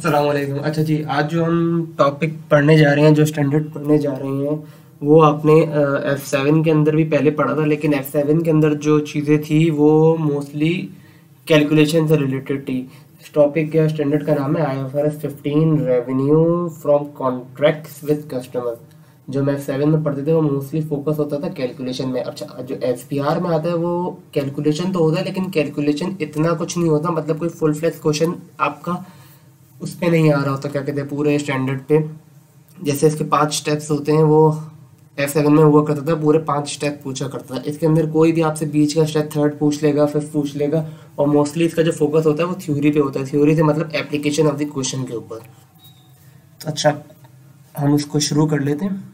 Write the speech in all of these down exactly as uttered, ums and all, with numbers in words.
अस्सलाम वालेकुम। अच्छा जी, आज जो हम टॉपिक पढ़ने जा रहे हैं, जो स्टैंडर्ड पढ़ने जा रहे हैं, वो आपने एफ सेवन के अंदर भी पहले पढ़ा था, लेकिन एफ सेवन के अंदर जो चीज़ें थी वो मोस्टली कैलकुलेशन से रिलेटेड थी। इस टॉपिक के स्टैंडर्ड का नाम है I F R S fifteen, revenue from contracts with customer. जो मैं एफ सेवन में पढ़ते थे वो मोस्टली फोकस होता था कैलकुलेशन में। अच्छा, जो एफ पी आर में आता है वो कैलकुलेशन तो होता है, लेकिन कैलकुलेशन इतना कुछ नहीं होता, मतलब कोई फुल फ्लेक्स क्वेश्चन आपका उस पे नहीं आ रहा होता, क्या कहते हैं, पूरे स्टैंडर्ड पे। जैसे इसके पांच स्टेप्स होते हैं, वो एफ सेवन में हुआ करता था, पूरे पांच स्टेप पूछा करता था। इसके अंदर कोई भी आपसे बीच का स्टेप थर्ड पूछ लेगा, फिफ्थ पूछ लेगा, और मोस्टली इसका जो फोकस होता है वो थ्योरी पे होता है। थ्योरी से मतलब एप्लीकेशन ऑफ द क्वेश्चन के ऊपर। तो अच्छा, हम उसको शुरू कर लेते हैं।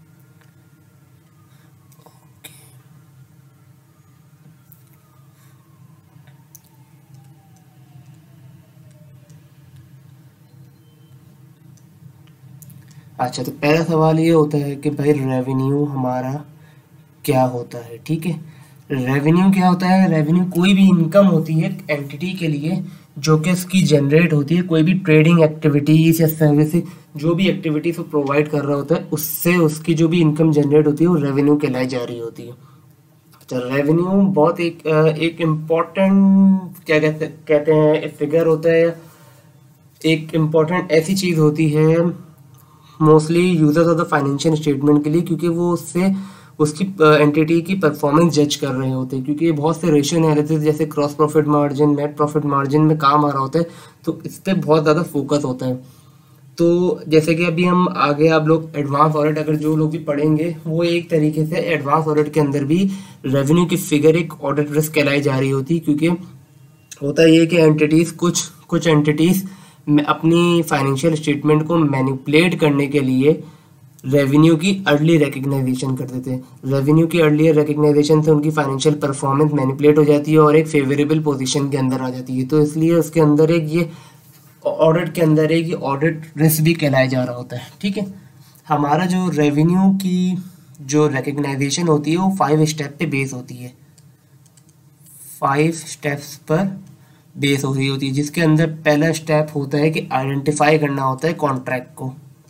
अच्छा, तो पहला सवाल ये होता है कि भाई रेवेन्यू हमारा क्या होता है। ठीक है, रेवेन्यू क्या होता है? रेवेन्यू कोई भी इनकम होती है एंटिटी के लिए, जो कि उसकी जनरेट होती है कोई भी ट्रेडिंग एक्टिविटीज या सर्विस, जो भी एक्टिविटीज वो प्रोवाइड कर रहा होता है, उससे उसकी जो भी इनकम जनरेट होती है वो रेवेन्यू कहलाई जा रही होती है। अच्छा, रेवेन्यू बहुत एक अ, एक इम्पोर्टेंट क्या कहते कहते हैं फिगर होता है, एक इम्पोर्टेंट ऐसी चीज होती है mostly users of the financial statement के लिए, क्योंकि वो उससे उसकी एंटिटी की परफॉर्मेंस जज कर रहे होते हैं। क्योंकि ये बहुत से रेशियो एनालिसिस जैसे gross profit margin, net profit margin में काम आ रहा होता है, तो इस पर बहुत ज़्यादा फोकस होता है। तो जैसे कि अभी हम आगे आप लोग एडवांस ऑडिट अगर जो लोग भी पढ़ेंगे, वो एक तरीके से एडवांस ऑडिट के अंदर भी रेवेन्यू की फिगर एक ऑडिट रिस्क कहलाई जा रही होती है। क्योंकि होता ये है कि एंटिटीज कुछ कुछ एंटिटीज अपनी फाइनेंशियल स्टेटमेंट को मैनिपुलेट करने के लिए रेवेन्यू की अर्ली रिकग्नाइजेशन कर देते हैं। रेवेन्यू की अर्ली रिकग्नाइजेशन से उनकी फाइनेंशियल परफॉर्मेंस मैनिपुलेट हो जाती है और एक फेवरेबल पोजीशन के अंदर आ जाती है। तो इसलिए उसके अंदर एक ये ऑडिट के अंदर एक ये ऑडिट रिस्क भी कहलाया जा रहा होता है। ठीक है, हमारा जो रेवेन्यू की जो रिकग्नाइजेशन होती है वो फाइव स्टेप पे बेस होती है, फाइव स्टेप्स पर बेस हो रही होती है, जिसके अंदर पहला स्टेप होता है कि आइडेंटिफाई करना होता है कॉन्ट्रैक्ट को।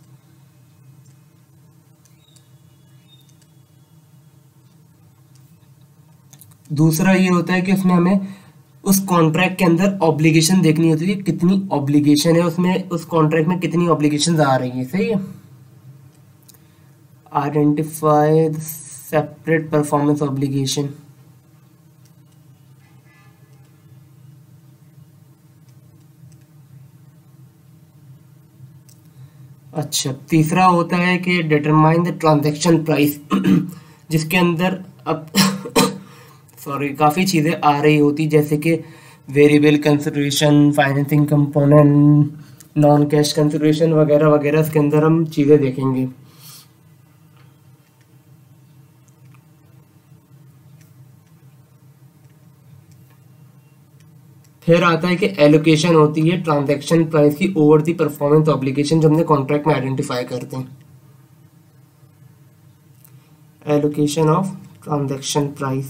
दूसरा ये होता है कि उसमें हमें उस कॉन्ट्रैक्ट के अंदर ऑब्लिगेशन देखनी होती है, कितनी ऑब्लिगेशन है उसमें, उस कॉन्ट्रैक्ट में कितनी ऑब्लिगेशन आ रही है। सही है, आइडेंटिफाई सेपरेट परफॉर्मेंस ऑब्लिगेशन। अच्छा, तीसरा होता है कि डिटरमाइन द ट्रांजैक्शन प्राइस, जिसके अंदर अब सॉरी काफ़ी चीज़ें आ रही होती, जैसे कि variable consideration, financing component, non cash consideration वगैरह वगैरह, इसके अंदर हम चीज़ें देखेंगे। फिर आता है कि एलोकेशन होती है ट्रांजैक्शन प्राइस की ओवर द परफॉर्मेंस ऑब्लिगेशन, जो हमने कॉन्ट्रैक्ट में आइडेंटिफाई करते हैं। Allocation of transaction price.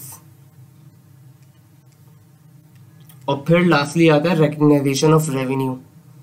और फिर लास्टली आता है रिकग्नाइजेशन ऑफ रेवेन्यू।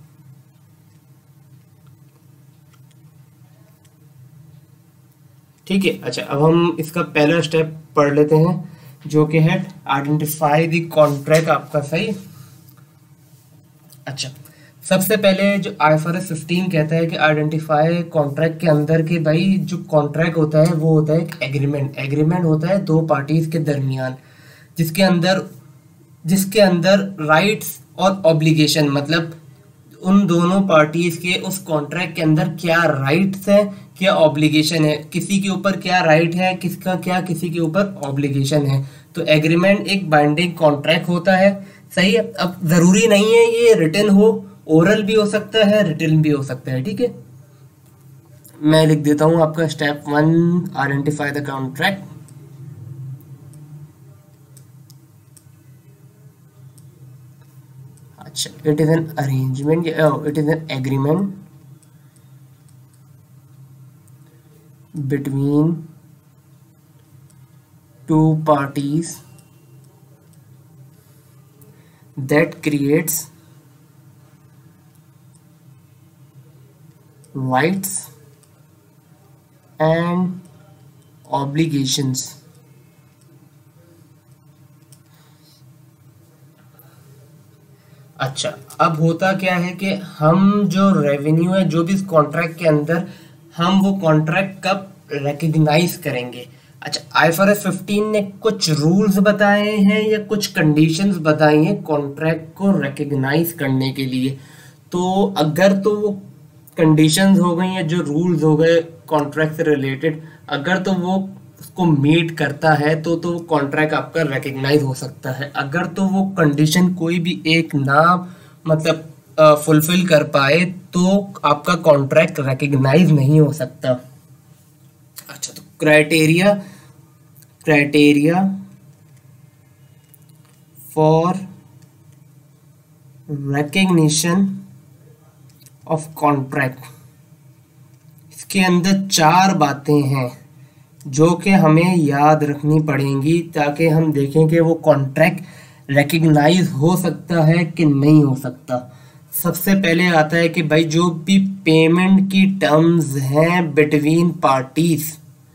ठीक है, अच्छा, अब हम इसका पहला स्टेप पढ़ लेते हैं, जो कि है आइडेंटिफाई द कॉन्ट्रैक्ट आपका। सही। अच्छा, सबसे पहले जो I F R S fifteen कहता है कि आइडेंटिफाई कॉन्ट्रैक्ट के अंदर कि भाई जो कॉन्ट्रैक्ट होता है वो होता है एक एग्रीमेंट। एग्रीमेंट होता है दो पार्टीज के दरमियान, जिसके अंदर जिसके अंदर राइट्स और ऑब्लिगेशन, मतलब उन दोनों पार्टीज के उस कॉन्ट्रैक्ट के अंदर क्या राइट्स है, क्या ऑब्लिगेशन है, किसी के ऊपर क्या राइट है, किसका क्या किसी के ऊपर ऑब्लिगेशन है। तो एग्रीमेंट एक बाइंडिंग कॉन्ट्रैक्ट होता है। सही है, अब जरूरी नहीं है ये रिटन हो, ओरल भी हो सकता है, रिटन भी हो सकता है। ठीक है, मैं लिख देता हूं आपका step one, identify the contract. अच्छा, it is an arrangement, oh, it is an agreement between two parties that creates rights and obligations. अच्छा, अब होता क्या है कि हम जो रेवेन्यू है जो भी इस कॉन्ट्रैक्ट के अंदर, हम वो कॉन्ट्रैक्ट कब रिकग्नाइज करेंगे। अच्छा, आईएफआरएस फिफ्टीन ने कुछ रूल्स बताए हैं या कुछ कंडीशंस बताई हैं कॉन्ट्रैक्ट को रिकग्नाइज करने के लिए। तो अगर तो वो कंडीशंस हो गई या जो रूल्स हो गए कॉन्ट्रैक्ट से रिलेटेड, अगर तो वो उसको मीट करता है तो तो कॉन्ट्रैक्ट आपका रिकग्नाइज हो सकता है। अगर तो वो कंडीशन कोई भी एक ना मतलब फुलफिल कर पाए तो आपका कॉन्ट्रैक्ट रिकग्नाइज नहीं हो सकता। अच्छा, तो criteria criteria for recognition of contract, इसके अंदर चार बातें हैं जो कि हमें याद रखनी पड़ेंगी ताकि हम देखें कि वो कॉन्ट्रैक्ट रिकग्नाइज हो सकता है कि नहीं हो सकता। सबसे पहले आता है कि भाई जो भी पेमेंट की टर्म्स हैं बिटवीन पार्टीज,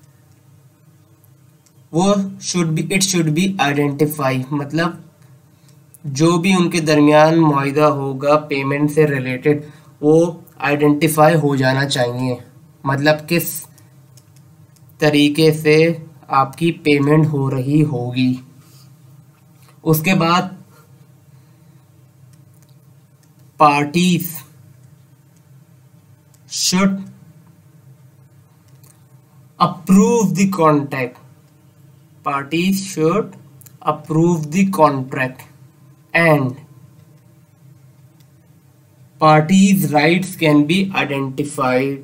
वो should be it should be identify, मतलब जो भी उनके दरमियान मुआहिदा होगा पेमेंट से रिलेटेड वो आइडेंटिफाई हो जाना चाहिए, मतलब किस तरीके से आपकी पेमेंट हो रही होगी। उसके बाद parties should approve the contract parties should approve the contract and parties' rights can be identified.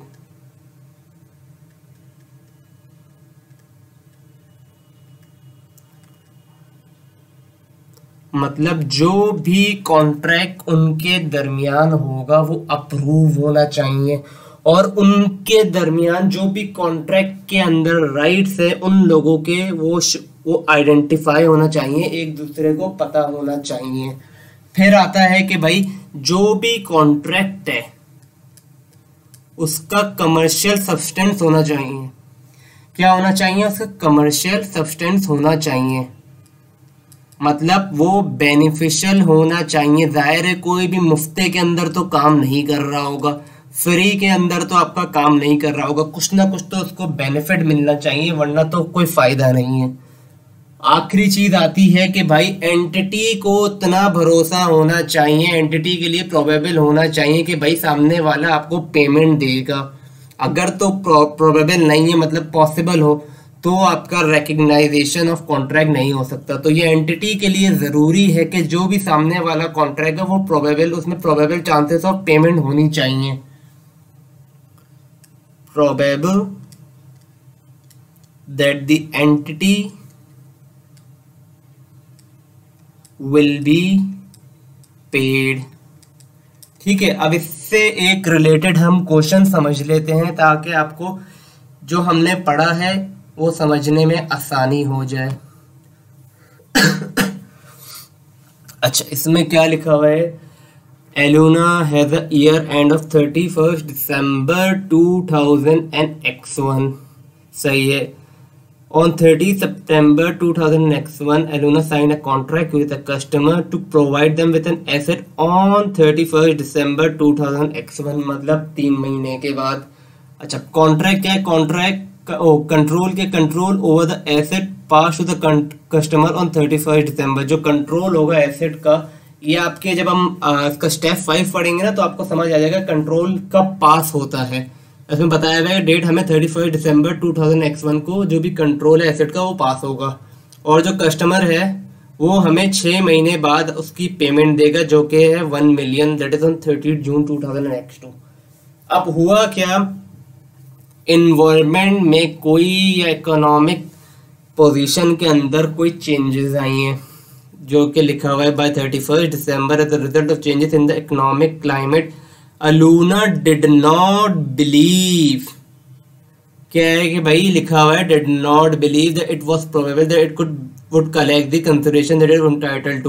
मतलब जो भी कॉन्ट्रैक्ट उनके दरमियान होगा वो अप्रूव होना चाहिए और उनके दरमियान जो भी कॉन्ट्रैक्ट के अंदर राइट्स है उन लोगों के वो वो आइडेंटिफाई होना चाहिए, एक दूसरे को पता होना चाहिए। फिर आता है कि भाई जो भी कॉन्ट्रैक्ट है उसका कमर्शियल सब्सटेंस होना चाहिए। क्या होना चाहिए? उसका कमर्शियल सब्सटेंस होना चाहिए, मतलब वो बेनिफिशियल होना चाहिए। जाहिर है कोई भी मुफ्ते के अंदर तो काम नहीं कर रहा होगा, फ्री के अंदर तो आपका काम नहीं कर रहा होगा, कुछ ना कुछ तो उसको बेनिफिट मिलना चाहिए, वरना तो कोई फायदा नहीं है। आखिरी चीज आती है कि भाई एंटिटी को इतना भरोसा होना चाहिए, एंटिटी के लिए प्रोबेबल होना चाहिए कि भाई सामने वाला आपको पेमेंट देगा। अगर तो प्रोबेबल नहीं है, मतलब पॉसिबल हो, तो आपका रिकग्नाइजेशन ऑफ कॉन्ट्रैक्ट नहीं हो सकता। तो ये एंटिटी के लिए जरूरी है कि जो भी सामने वाला कॉन्ट्रैक्ट है वो प्रोबेबल, उसमें प्रोबेबल चांसेस ऑफ पेमेंट होनी चाहिए। Probable that the entity will be paid। ठीक है, अब इससे एक रिलेटेड हम क्वेश्चन समझ लेते हैं ताकि आपको जो हमने पढ़ा है वो समझने में आसानी हो जाए। अच्छा, इसमें क्या लिखा हुआ है? Eluna has a year end of thirty-first December two thousand X one। सही है। On thirtieth September two thousand X one, Eluna signed a contract with a customer to provide them with an asset on thirty-first December two thousand X one, मतलब तीन महीने के बाद। अच्छा, contract क्या है? कॉन्ट्रैक्ट ओ कंट्रोल के control over the asset pass to the customer on thirty first December. जो कंट्रोल होगा एसेट का, ये आपके जब हम इसका स्टेप फाइव पढ़ेंगे ना तो आपको समझ आ जाएगा कंट्रोल कब पास होता है। इसमें बताया गया डेट हमें thirty first December two thousand X one को जो भी कंट्रोल है एसेट का वो पास होगा, और जो कस्टमर है वो हमें छः महीने बाद उसकी पेमेंट देगा जो कि है one million, that is on thirty June two thousand X two. अब हुआ क्या, इन्वायरमेंट में कोई या इकोनॉमिक पोजीशन के अंदर कोई चेंजेस आई हैं जो कि लिखा हुआ है by thirty first December as a result of changes in the economic climate Eluna did not believe। क्या है कि भाई लिखा हुआ है did not believe that it was probable that it could would collect the consideration that it was entitled to।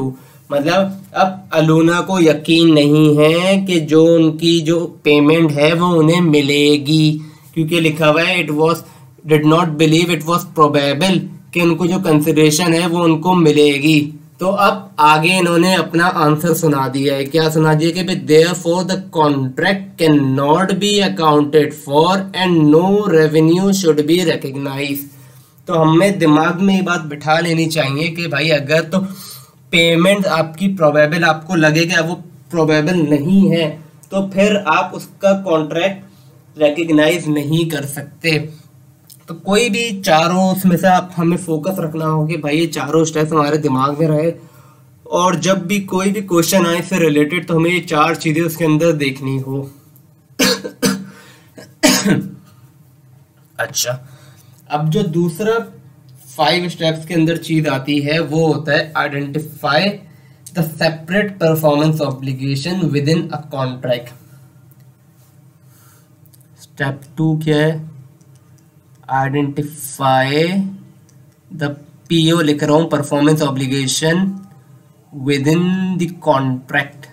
मतलब अब अलूना को यकीन नहीं है कि जो उनकी जो पेमेंट है वो उन्हें मिलेगी, क्योंकि लिखा हुआ है it was did not believe it was probable कि उनको जो कंसिडरेशन है वो उनको मिलेगी। तो अब आगे इन्होंने अपना आंसर सुना दिया है। क्या सुना दिया कि therefore the contract can not be accounted for and no revenue should be recognised. तो हमें दिमाग में ये बात बिठा लेनी चाहिए कि भाई अगर तो पेमेंट आपकी प्रोबेबल आपको लगेगा वो प्रोबेबल नहीं है तो फिर आप उसका कॉन्ट्रैक्ट रिकॉग्नाइज नहीं कर सकते। तो कोई भी चारों उसमें से आप हमें फोकस रखना हो कि भाई ये चारों स्टेप्स हमारे दिमाग में रहे, और जब भी कोई भी क्वेश्चन आए इससे रिलेटेड तो हमें ये चार चीजें उसके अंदर देखनी हो। अच्छा, अब जो दूसरा फाइव स्टेप्स के अंदर चीज आती है वो होता है identify the separate performance obligation within a contract. Step two क्या है? आइडेंटिफाई द पीओ लिख रहा हूं, performance obligation within the contract.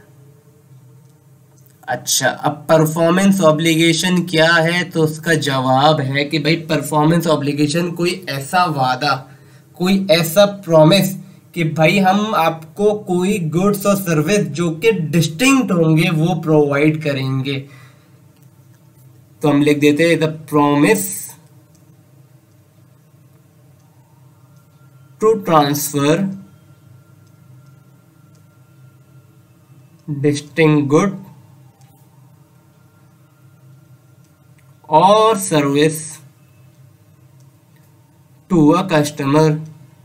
अच्छा, अब परफॉर्मेंस ऑब्लिगेशन क्या है? तो उसका जवाब है कि भाई परफॉर्मेंस ऑब्लिगेशन कोई ऐसा वादा, कोई ऐसा प्रॉमिस कि भाई हम आपको कोई गुड्स और सर्विस जो कि डिस्टिंक्ट होंगे वो प्रोवाइड करेंगे। तो हम लिख देते हैं the promise to transfer distinct good और सर्विस टू अ कस्टमर।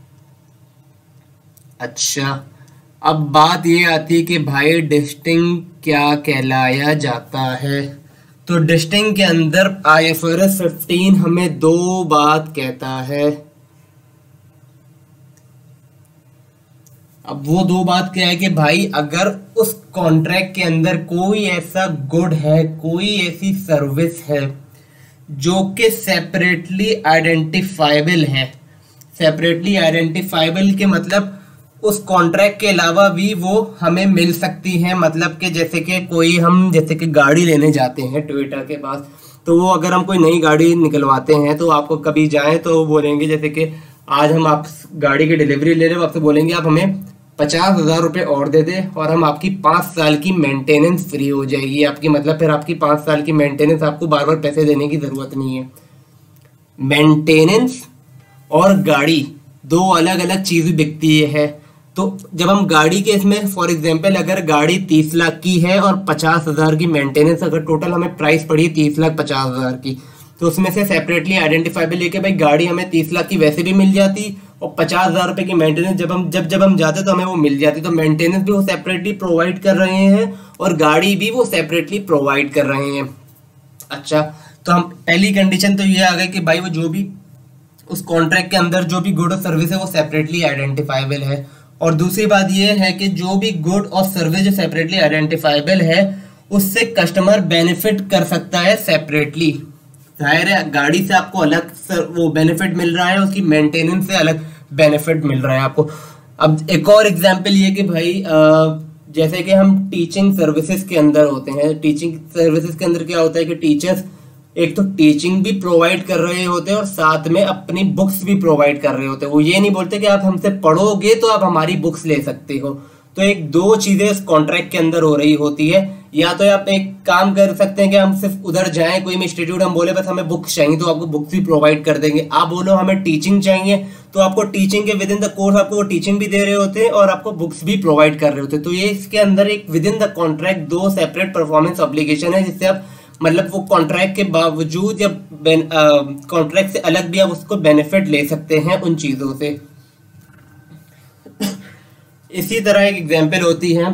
अच्छा, अब बात ये आती है कि भाई डिस्टिंक्ट क्या कहलाया जाता है। तो डिस्टिंक्ट के अंदर I F R S fifteen हमें दो बात कहता है। अब वो दो बात क्या है कि भाई अगर उस कॉन्ट्रैक्ट के अंदर कोई ऐसा गुड है, कोई ऐसी सर्विस है जो कि सेपरेटली आइडेंटिफाइबल है। सेपरेटली आइडेंटिफाइबल के मतलब उस कॉन्ट्रैक्ट के अलावा भी वो हमें मिल सकती है। मतलब कि जैसे कि कोई हम जैसे कि गाड़ी लेने जाते हैं टोयोटा के पास, तो वो अगर हम कोई नई गाड़ी निकलवाते हैं तो आपको कभी जाएं तो वो बोलेंगे जैसे कि आज हम आप गाड़ी की डिलीवरी ले रहे हो, आपसे बोलेंगे आप हमें पचास हजार रुपये और दे दे और हम आपकी पाँच साल की मेंटेनेंस फ्री हो जाएगी आपकी। मतलब फिर आपकी पाँच साल की मेंटेनेंस, आपको बार बार पैसे देने की ज़रूरत नहीं है। मेंटेनेंस और गाड़ी दो अलग अलग चीज़ बिकती है। तो जब हम गाड़ी के इसमें फॉर एग्जांपल अगर गाड़ी तीस लाख की है और पचास हज़ार की मेंटेनेंस, अगर टोटल हमें प्राइस पड़ी है तीस लाख पचास हज़ार की, तो उसमें से सेपरेटली आइडेंटिफाइबल लेके भाई गाड़ी हमें तीस लाख की वैसे भी मिल जाती और पचास हजार रुपए की मेंटेनेंस जब हम जब जब हम जाते तो हमें वो मिल जाती। तो मेंटेनेंस भी वो सेपरेटली प्रोवाइड कर रहे हैं और गाड़ी भी वो सेपरेटली प्रोवाइड कर रहे हैं। अच्छा, तो हम पहली कंडीशन तो ये आ गई कि भाई वो जो भी उस कॉन्ट्रैक्ट के अंदर जो भी गुड और सर्विस है वो सेपरेटली आइडेंटिफाइबल है। और दूसरी बात ये है कि जो भी गुड और सर्विस जो सेपरेटली आइडेंटिफाइबल है उससे कस्टमर बेनिफिट कर सकता है सेपरेटली। जाहिर है गाड़ी से आपको अलग वो बेनिफिट मिल रहा है, उसकी मेंटेनेंस से अलग बेनिफिट मिल रहा है आपको। अब एक और एग्जांपल ये कि भाई जैसे कि हम टीचिंग सर्विसेज के अंदर होते हैं, टीचिंग सर्विसेज के अंदर क्या होता है कि टीचर्स एक तो टीचिंग भी प्रोवाइड कर रहे होते हैं और साथ में अपनी बुक्स भी प्रोवाइड कर रहे होते हैं। वो ये नहीं बोलते कि आप हमसे पढ़ोगे तो आप हमारी बुक्स ले सकते हो। तो एक दो चीजें इस कॉन्ट्रैक्ट के अंदर हो रही होती है। या तो आप एक काम कर सकते हैं कि हम सिर्फ उधर जाएं कोई इंस्टीट्यूट, हम बोले बस हमें बुक्स चाहिए तो आपको बुक्स भी प्रोवाइड कर देंगे। आप बोलो हमें टीचिंग चाहिए तो आपको टीचिंग के विद इन द कोर्स आपको वो टीचिंग भी दे रहे होते हैं और आपको बुक्स भी प्रोवाइड कर रहे होते हैं। तो ये इसके अंदर एक विद इन द कॉन्ट्रैक्ट दो सेपरेट परफॉर्मेंस ऑब्लिगेशन है, जिससे आप मतलब वो कॉन्ट्रैक्ट के बावजूद जब कॉन्ट्रैक्ट से अलग भी आप उसको बेनिफिट ले सकते हैं उन चीजों से। इसी तरह एक एग्जांपल होती है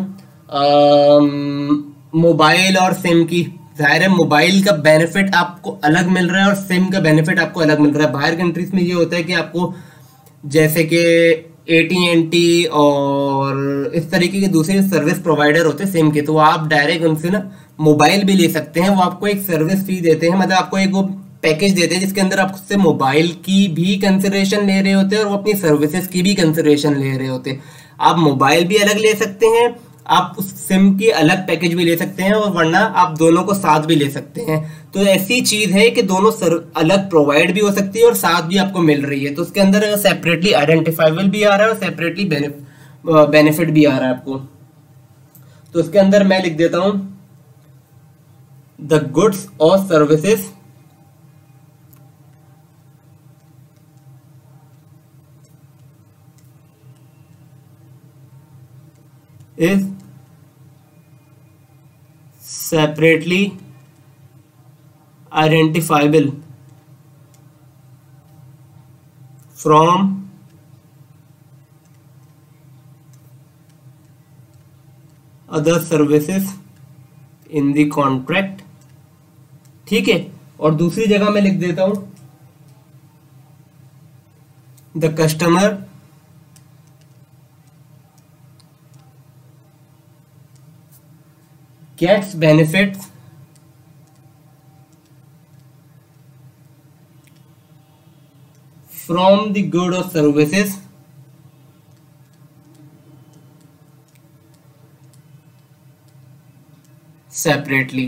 मोबाइल और सिम की। जाहिर है मोबाइल का बेनिफिट आपको अलग मिल रहा है और सिम का बेनिफिट आपको अलग मिल रहा है। बाहर कंट्रीज में ये होता है कि आपको जैसे कि ए टी एन टी और इस तरीके के दूसरे सर्विस प्रोवाइडर होते हैं सिम के, तो आप डायरेक्ट उनसे ना मोबाइल भी ले सकते हैं। वो आपको एक सर्विस फी देते हैं, मतलब आपको एक वो पैकेज देते हैं जिसके अंदर आप उससे मोबाइल की भी कंसिडरेशन ले रहे होते हैं और वो अपनी सर्विसेज की भी कंसिडरेशन ले रहे होते हैं। आप मोबाइल भी अलग ले सकते हैं, आप उस सिम की अलग पैकेज भी ले सकते हैं, और वरना आप दोनों को साथ भी ले सकते हैं। तो ऐसी चीज है कि दोनों सर अलग प्रोवाइड भी हो सकती है और साथ भी आपको मिल रही है। तो उसके अंदर सेपरेटली आइडेंटिफाइबल भी आ रहा है और सेपरेटली बेनिफिट भी आ रहा है आपको। तो उसके अंदर मैं लिख देता हूं द गुड्स और services is separately identifiable from other services in the contract। ठीक है, और दूसरी जगह मैं लिख देता हूं the customer gets benefits from the good or services separately।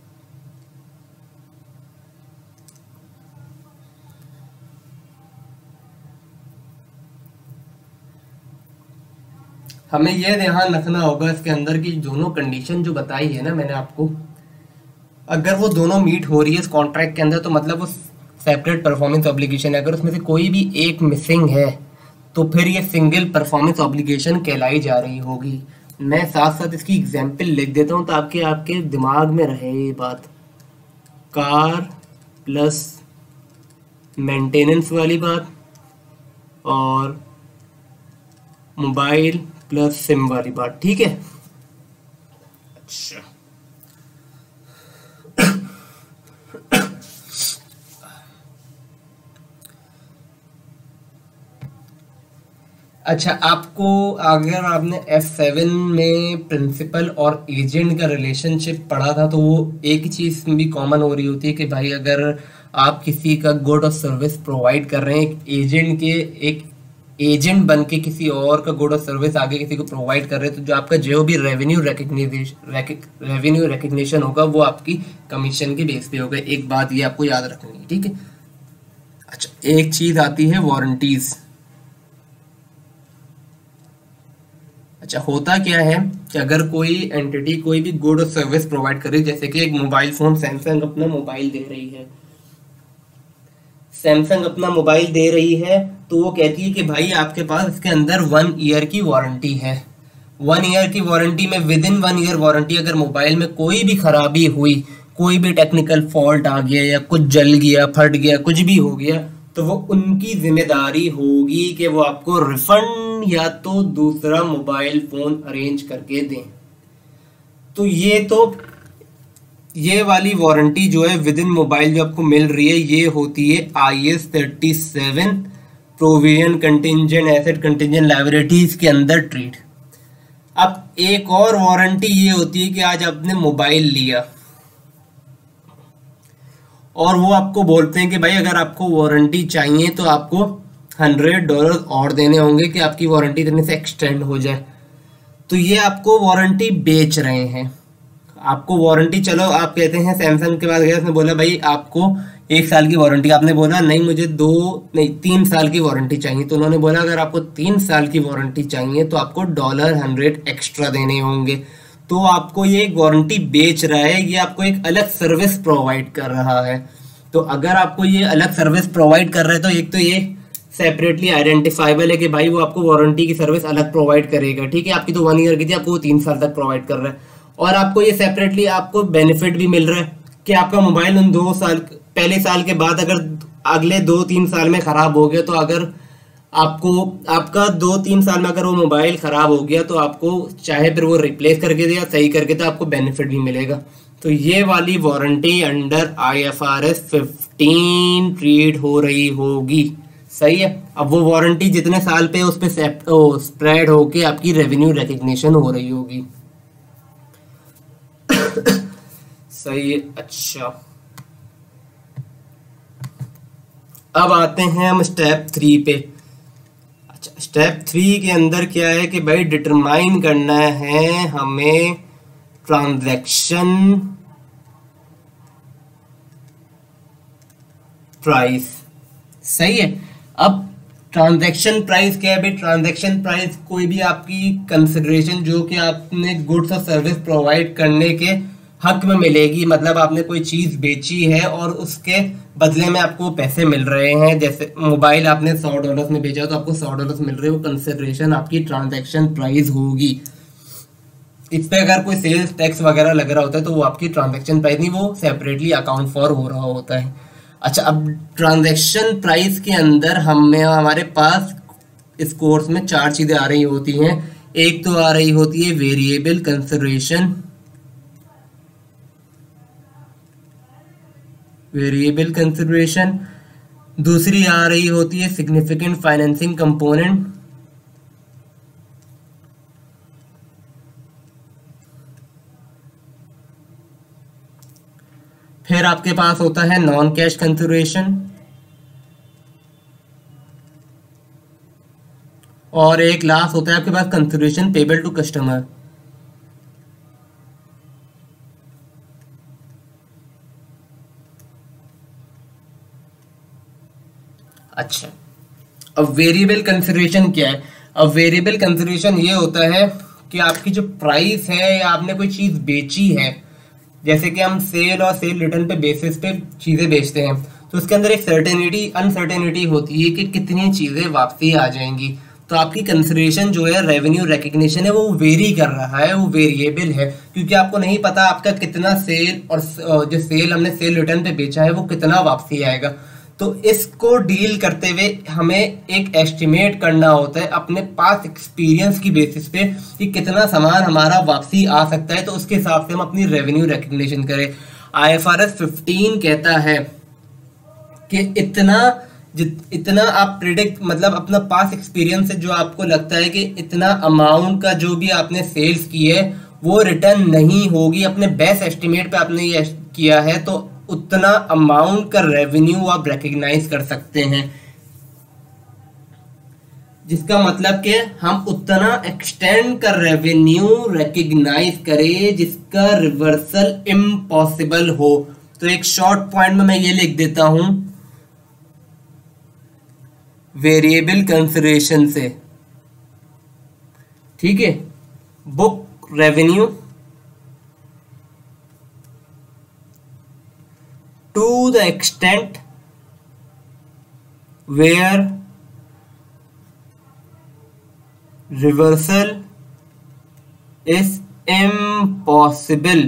हमें यह ध्यान रखना होगा इसके अंदर की दोनों कंडीशन जो बताई है ना मैंने आपको, अगर वो दोनों मीट हो रही है इस कॉन्ट्रैक्ट के अंदर तो मतलब वो सेपरेट परफॉर्मेंस ऑब्लिगेशन है। अगर उसमें से कोई भी एक मिसिंग है तो फिर ये सिंगल परफॉर्मेंस ऑब्लिगेशन कहलाई जा रही होगी। मैं साथ साथ इसकी एग्जाम्पल लिख देता हूँ ताकि आपके दिमाग में रहे ये बात। कार प्लस मेंटेनेंस वाली बात और मोबाइल प्लस सिम वाली बात, ठीक है। अच्छा अच्छा आपको अगर आपने एफ सेवन में प्रिंसिपल और एजेंट का रिलेशनशिप पढ़ा था तो वो एक ही चीज भी कॉमन हो रही होती है कि भाई अगर आप किसी का गुड और सर्विस प्रोवाइड कर रहे हैं, एक एजेंट के एक एजेंट बन के किसी और का गुड और सर्विस आगे किसी को प्रोवाइड कर रहे हैं, तो जो आपका जो भी रेवेन्यू रिकग्निशन रेवेन्यू रिकग्निशन होगा वो आपकी कमीशन के बेस पे होगा। एक बात ये आपको याद रखनी है, ठीक है। अच्छा, एक चीज आती है वारंटीज। अच्छा, होता क्या है कि अगर कोई एंटिटी कोई भी गुड और सर्विस प्रोवाइड करे, जैसे कि एक मोबाइल फोन सैमसंग अपना मोबाइल दे रही है सैमसंग अपना मोबाइल दे रही है तो वो कहती है कि भाई आपके पास इसके अंदर वन ईयर की वारंटी है। वन ईयर की वारंटी में within one year warranty अगर मोबाइल में कोई भी खराबी हुई, कोई भी टेक्निकल फॉल्ट आ गया या कुछ जल गया, फट गया, कुछ भी हो गया, तो वो उनकी जिम्मेदारी होगी कि वो आपको रिफंड या तो दूसरा मोबाइल फोन अरेंज करके दें। तो ये तो ये वाली वारंटी जो है विद इन मोबाइल जो आपको मिल रही है ये होती है I S thirty seven provision contingent asset contingent liabilities के अंदर ट्रीट। अब एक और वारंटी ये होती है कि आज आपने मोबाइल लिया और वो आपको बोलते हैं कि भाई अगर आपको वारंटी चाहिए तो आपको हंड्रेड डॉलर और देने होंगे कि आपकी वारंटी इतने से एक्सटेंड हो जाए। तो ये आपको वारंटी बेच रहे हैं। आपको वारंटी, चलो आप कहते हैं सैमसंग के पास गया, उसने बोला भाई आपको एक साल की वारंटी, आपने बोला नहीं मुझे दो नहीं तीन साल की वारंटी चाहिए, तो उन्होंने बोला अगर आपको तीन साल की वारंटी चाहिए तो आपको डॉलर हंड्रेड एक्स्ट्रा देने होंगे। तो आपको ये एक वारंटी बेच रहा है, ये आपको एक अलग सर्विस प्रोवाइड कर रहा है। तो अगर आपको ये अलग सर्विस प्रोवाइड कर रहा है तो एक तो ये सेपरेटली आइडेंटिफाइबल है कि भाई वो आपको वारंटी की सर्विस अलग प्रोवाइड करेगा, ठीक है। आपकी तो वन ईयर की थी, आपको वो तीन साल तक प्रोवाइड कर रहा है। और आपको ये सेपरेटली आपको बेनिफिट भी मिल रहा है कि आपका मोबाइल उन दो साल पहले साल के बाद अगर अगले दो तीन साल में खराब हो गया तो अगर आपको आपका दो तीन साल में अगर वो मोबाइल खराब हो गया तो आपको चाहे फिर वो रिप्लेस करके दे या सही करके तो आपको बेनिफिट भी मिलेगा। तो ये वाली warranty under I F R S fifteen treat हो रही होगी, सही है। अब वो वारंटी जितने साल पे उस पर स्प्रेड होके आपकी रेवेन्यू रिकग्निशन हो रही होगी, सही है। अच्छा, अब आते हैं हम स्टेप थ्री पे। अच्छा, स्टेप थ्री के अंदर क्या है कि भाई डिटरमाइन करना है हमें ट्रांजैक्शन प्राइस। सही है। अब ट्रांजैक्शन प्राइस क्या है भाई? ट्रांजैक्शन प्राइस कोई भी आपकी कंसिडरेशन जो कि आपने गुड्स और सर्विस प्रोवाइड करने के हक में मिलेगी, मतलब आपने कोई चीज बेची है और उसके बदले में आपको पैसे मिल रहे हैं। जैसे मोबाइल आपने सौ डॉलर में बेचा तो आपको सौ डॉलर मिल रहे हैं, वो कंसिडरेशन आपकी ट्रांजैक्शन प्राइस होगी। इस पे अगर कोई सेल्स टैक्स वगैरह लग रहा होता है तो वो आपकी ट्रांजैक्शन प्राइस नहीं, वो सेपरेटली अकाउंट फॉर हो रहा होता है। अच्छा, अब ट्रांजैक्शन प्राइस के अंदर हमें हमारे पास इस कोर्स में चार चीजें आ रही होती हैं। एक तो आ रही होती है वेरिएबल कंसिडरेशन, वेरिएबल कंसिडरेशन। दूसरी आ रही होती है सिग्निफिकेंट फाइनेंसिंग कंपोनेंट। फिर आपके पास होता है नॉन कैश कंसिडरेशन, और एक लास्ट होता है आपके पास कंसिडरेशन पेबल टू कस्टमर। अच्छा, अब वेरिएबल कंसिडरेशन क्या है? अब वेरिएबल कंसिडरेशन ये होता है कि आपकी जो प्राइस है या आपने कोई चीज बेची है, जैसे कि हम सेल और सेल रिटर्न पे बेसिस पे चीजें बेचते हैं, तो उसके अंदर एक सर्टेनिटी अनसर्टेनिटी होती है कि कितनी चीजें वापसी आ जाएंगी। तो आपकी कंसिडरेशन जो है रेवेन्यू रिकग्निशन है वो वेरी कर रहा है, वो वेरिएबल है, क्योंकि आपको नहीं पता आपका कितना सेल और जो सेल हमने सेल रिटर्न पे बेचा है वो कितना वापसी आएगा। तो इसको डील करते हुए हमें एक एस्टिमेट करना होता है अपने पास एक्सपीरियंस की बेसिस पे कि कितना सामान हमारा वापसी आ सकता है, तो उसके हिसाब से हम अपनी रेवेन्यू रिकग्निशन करें। I F R S fifteen कहता है कि इतना इतना आप प्रिडिक्ट, मतलब अपना पास एक्सपीरियंस से जो आपको लगता है कि इतना अमाउंट का जो भी आपने सेल्स की है वो रिटर्न नहीं होगी, अपने बेस्ट एस्टिमेट पे आपने ये किया है, तो उतना अमाउंट का रेवेन्यू आप रिकग्नाइज कर सकते हैं। जिसका मतलब कि हम उतना एक्सटेंड का रेवेन्यू रिकग्नाइज करें जिसका रिवर्सल इम्पॉसिबल हो। तो एक शॉर्ट पॉइंट में मैं ये लिख देता हूं, वेरिएबल कंसिडरेशन से, ठीक है, book revenue to the extent where reversal is impossible।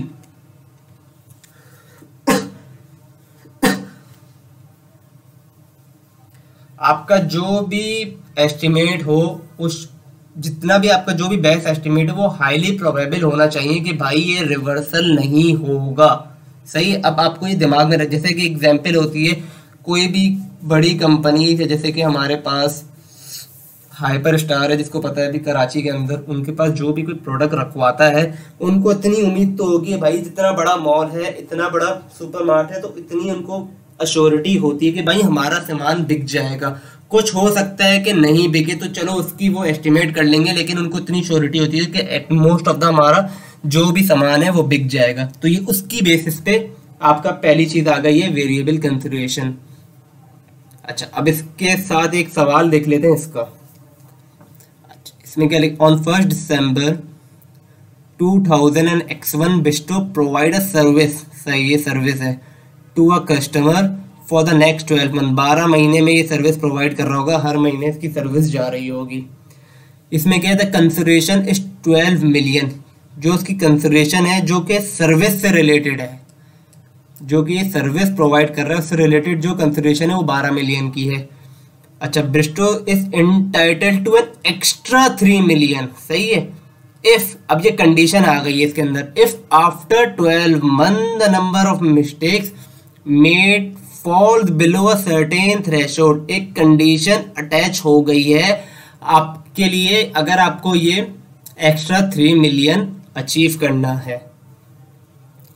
आपका जो भी एस्टिमेट हो, उस जितना भी आपका जो भी बेस्ट एस्टिमेट है वो हाईली प्रोबेबल होना चाहिए कि भाई ये रिवर्सल नहीं होगा। सही। अब आपको ये दिमाग में रख, जैसे कि एग्जाम्पल होती है कोई भी बड़ी कंपनी है, जैसे कि हमारे पास हाइपर स्टार है जिसको पता है अभी कराची के अंदर, उनके पास जो भी कोई प्रोडक्ट रखवाता है उनको इतनी उम्मीद तो होगी भाई जितना बड़ा मॉल है, इतना बड़ा सुपरमार्केट है, तो इतनी उनको अश्योरिटी होती है कि भाई हमारा सामान बिक जाएगा। कुछ हो सकता है कि नहीं बिके तो चलो उसकी वो एस्टिमेट कर लेंगे, लेकिन उनको इतनी श्योरिटी होती है कि एट मोस्ट ऑफ द हमारा जो भी सामान है वो बिक जाएगा। तो ये उसकी बेसिस पे आपका पहली चीज आ गई है वेरिएबल कंसिडरेशन। अच्छा, अब इसके साथ एक सवाल देख लेते हैं इसका। अच्छा, इसमें क्या लिखा, on first December two thousand and X one Bristo provide a service, सही, ये सर्विस है, to a customer for the next twelve month, बारह महीने में ये सर्विस प्रोवाइड कर रहा होगा, हर महीने इसकी सर्विस जा रही होगी। इसमें क्या है, कंसिडरेशन इज ट्वेल्व मिलियन, जो उसकी कंसिडरेशन है जो कि सर्विस से रिलेटेड है, जो कि ये सर्विस प्रोवाइड कर रहा है उससे रिलेटेड जो कंसिडरेशन है वो बारह मिलियन की है। अच्छा, Bristo is entitled to an extra three million, सही है, इफ, अब ये कंडीशन आ गई है इसके अंदर, if after twelve month the number of mistakes made falls below a certain threshold, एक कंडीशन अटैच हो गई है आपके लिए अगर आपको ये एक्स्ट्रा थ्री मिलियन अचीव करना है।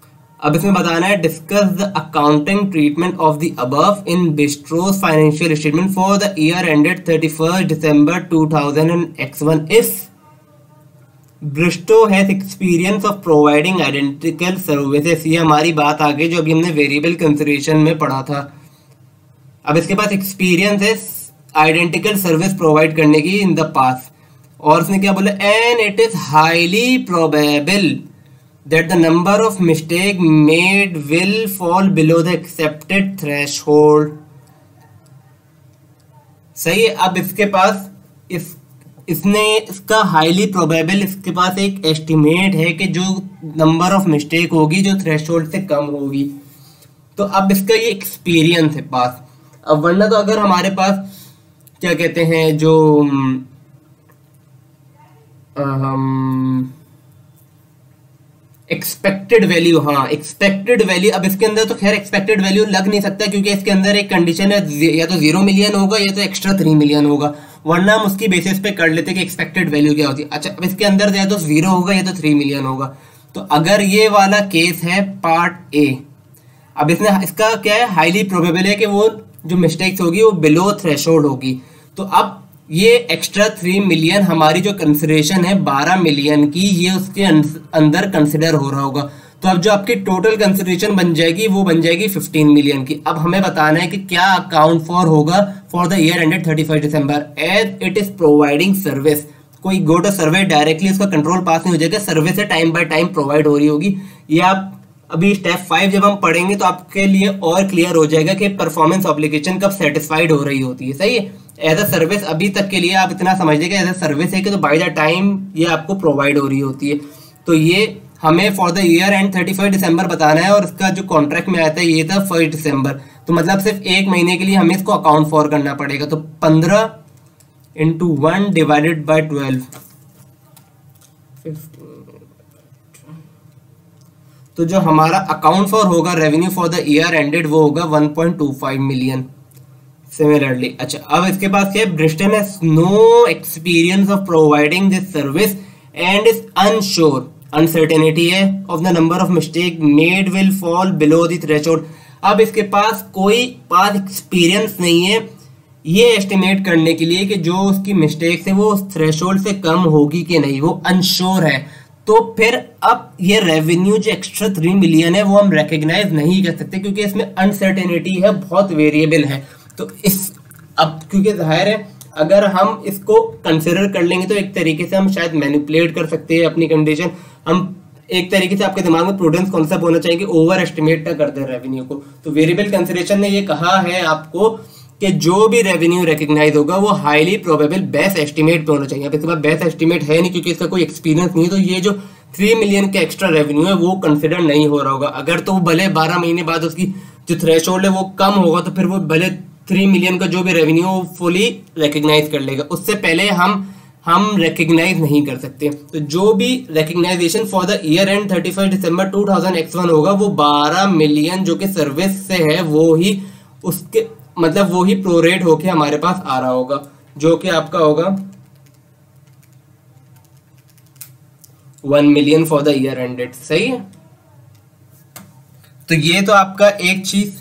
अब इसमें बताना है discuss the accounting treatment of the above in Bristo's financial statement for the year ended thirty first December two thousand X one if Bristo has experience of providing identical services. ये हमारी बात आ गई जो अभी हमने वेरिएबल कंसिडरेशन में पढ़ा था। अब इसके पास एक्सपीरियंस है आइडेंटिकल सर्विस प्रोवाइड करने की इन द पास्ट, और उसने क्या बोला, and it is highly probable that the number of mistake made will fall below the accepted threshold. सही है। अब इसके पास इस इसने इसका हाईली प्रोबेबल, इसके पास एक एस्टिमेट है कि जो नंबर ऑफ मिस्टेक होगी जो थ्रेशहोल्ड से कम होगी। तो अब इसका ये एक्सपीरियंस है पास। अब वरना तो अगर हमारे पास क्या कहते हैं जो हम एक्सपेक्टेड वैल्यू, हाँ एक्सपेक्टेड वैल्यू, अब इसके अंदर तो खैर एक्सपेक्टेड वैल्यू लग नहीं सकता क्योंकि इसके अंदर एक कंडीशन है, या तो जीरो मिलियन होगा या तो एक्स्ट्रा थ्री मिलियन होगा, वरना हम उसकी बेसिस पे कर लेते कि एक्सपेक्टेड वैल्यू क्या होती है। अच्छा, अब इसके अंदर या तो जीरो होगा या तो थ्री मिलियन होगा। तो अगर ये वाला केस है पार्ट ए, अब इसने इसका क्या है, हाईली प्रोबेबल है कि वो जो मिस्टेक्स होगी वो बिलो थ्रेशोल्ड होगी। तो अब ये एक्स्ट्रा थ्री मिलियन हमारी जो कंसिडरेशन है बारह मिलियन की, ये उसके अंदर कंसिडर हो रहा होगा। तो अब जो आपकी टोटल कंसिडरेशन बन जाएगी वो बन जाएगी फिफ्टीन मिलियन की। अब हमें बताना है कि क्या अकाउंट फॉर होगा for the year ended thirty first December as it is providing service. कोई गोट सर्विस डायरेक्टली उसका कंट्रोल पास नहीं हो जाएगा, सर्विस है टाइम बाय टाइम प्रोवाइड हो रही होगी। ये आप अभी स्टेप फाइव जब हम पढ़ेंगे तो आपके लिए और क्लियर हो जाएगा कि परफॉर्मेंस ऑब्लिगेशन कब सेटिस्फाइड हो रही होती है। सही है। एज अ सर्विस अभी तक के लिए आप इतना समझ लीजिए एज अ सर्विस है कि तो बाय द टाइम ये आपको प्रोवाइड हो रही होती है। तो ये हमें for the year end thirty first December बताना है, और इसका जो कॉन्ट्रैक्ट में आता है ये था फर्स्ट दिसंबर। तो मतलब सिर्फ एक महीने के लिए हमें इसको अकाउंट फॉर करना पड़ेगा। तो पंद्रह into one divided by twelve, तो जो हमारा अकाउंट फॉर होगा revenue for the year ended वो होगा one point two five million. Similarly अच्छा, अब इसके पास क्या है, Briston has no experience of providing this service and is unsure, uncertainty है of the number of mistake made will fall below the threshold. अब इसके पास कोई पास एक्सपीरियंस नहीं है ये एस्टिमेट करने के लिए कि जो उसकी मिस्टेक्स है वो थ्रेशोल्ड से कम होगी कि नहीं, वो अनश्योर है। तो फिर अब ये रेवेन्यू जो एक्स्ट्रा थ्री मिलियन है वो हम रिकग्नाइज नहीं कर सकते क्योंकि इसमें अनसर्टेनिटी है, बहुत वेरिएबल है। तो इस अब क्योंकि जाहिर है अगर हम इसको कंसिडर कर लेंगे तो एक तरीके से हम शायद मैनिपुलेट कर सकते हैं अपनी कंडीशन। हम एक तरीके से आपके दिमाग में प्रूडेंस कॉन्सेप्ट होना चाहिए कि ओवर एस्टिमेट ना कर दें रेवेन्यू को। तो वेरिएबल कंसिडरेशन ने ये कहा है आपको कि जो भी रेवेन्यू रिकग्नाइज होगा वो हाईली प्रोबेबल बेस्ट एस्टिमेट पे होना चाहिए। अब इसके बाद बेस्ट एस्टिमेट है नहीं क्योंकि इसका कोई एक्सपीरियंस नहीं है, तो ये जो थ्री मिलियन का एक्स्ट्रा रेवेन्यू है वो कंसिडर नहीं हो रहा होगा। अगर तो भले बारह महीने बाद उसकी जो थ्रेशोल्ड है वो कम होगा तो फिर वो भले थ्री मिलियन का जो भी रेवेन्यू वो फुली रिकग्नाइज कर लेगा, उससे पहले हम हम रिकग्नाइज नहीं कर सकते। तो जो भी recognisation for the year end thirty first December two thousand X one होगा वो बारह मिलियन जो कि सर्विस से है वो ही उसके मतलब वो ही प्रोरेट होके हमारे पास आ रहा होगा, जो कि आपका होगा one million for the year ended. सही है। तो ये तो आपका एक चीज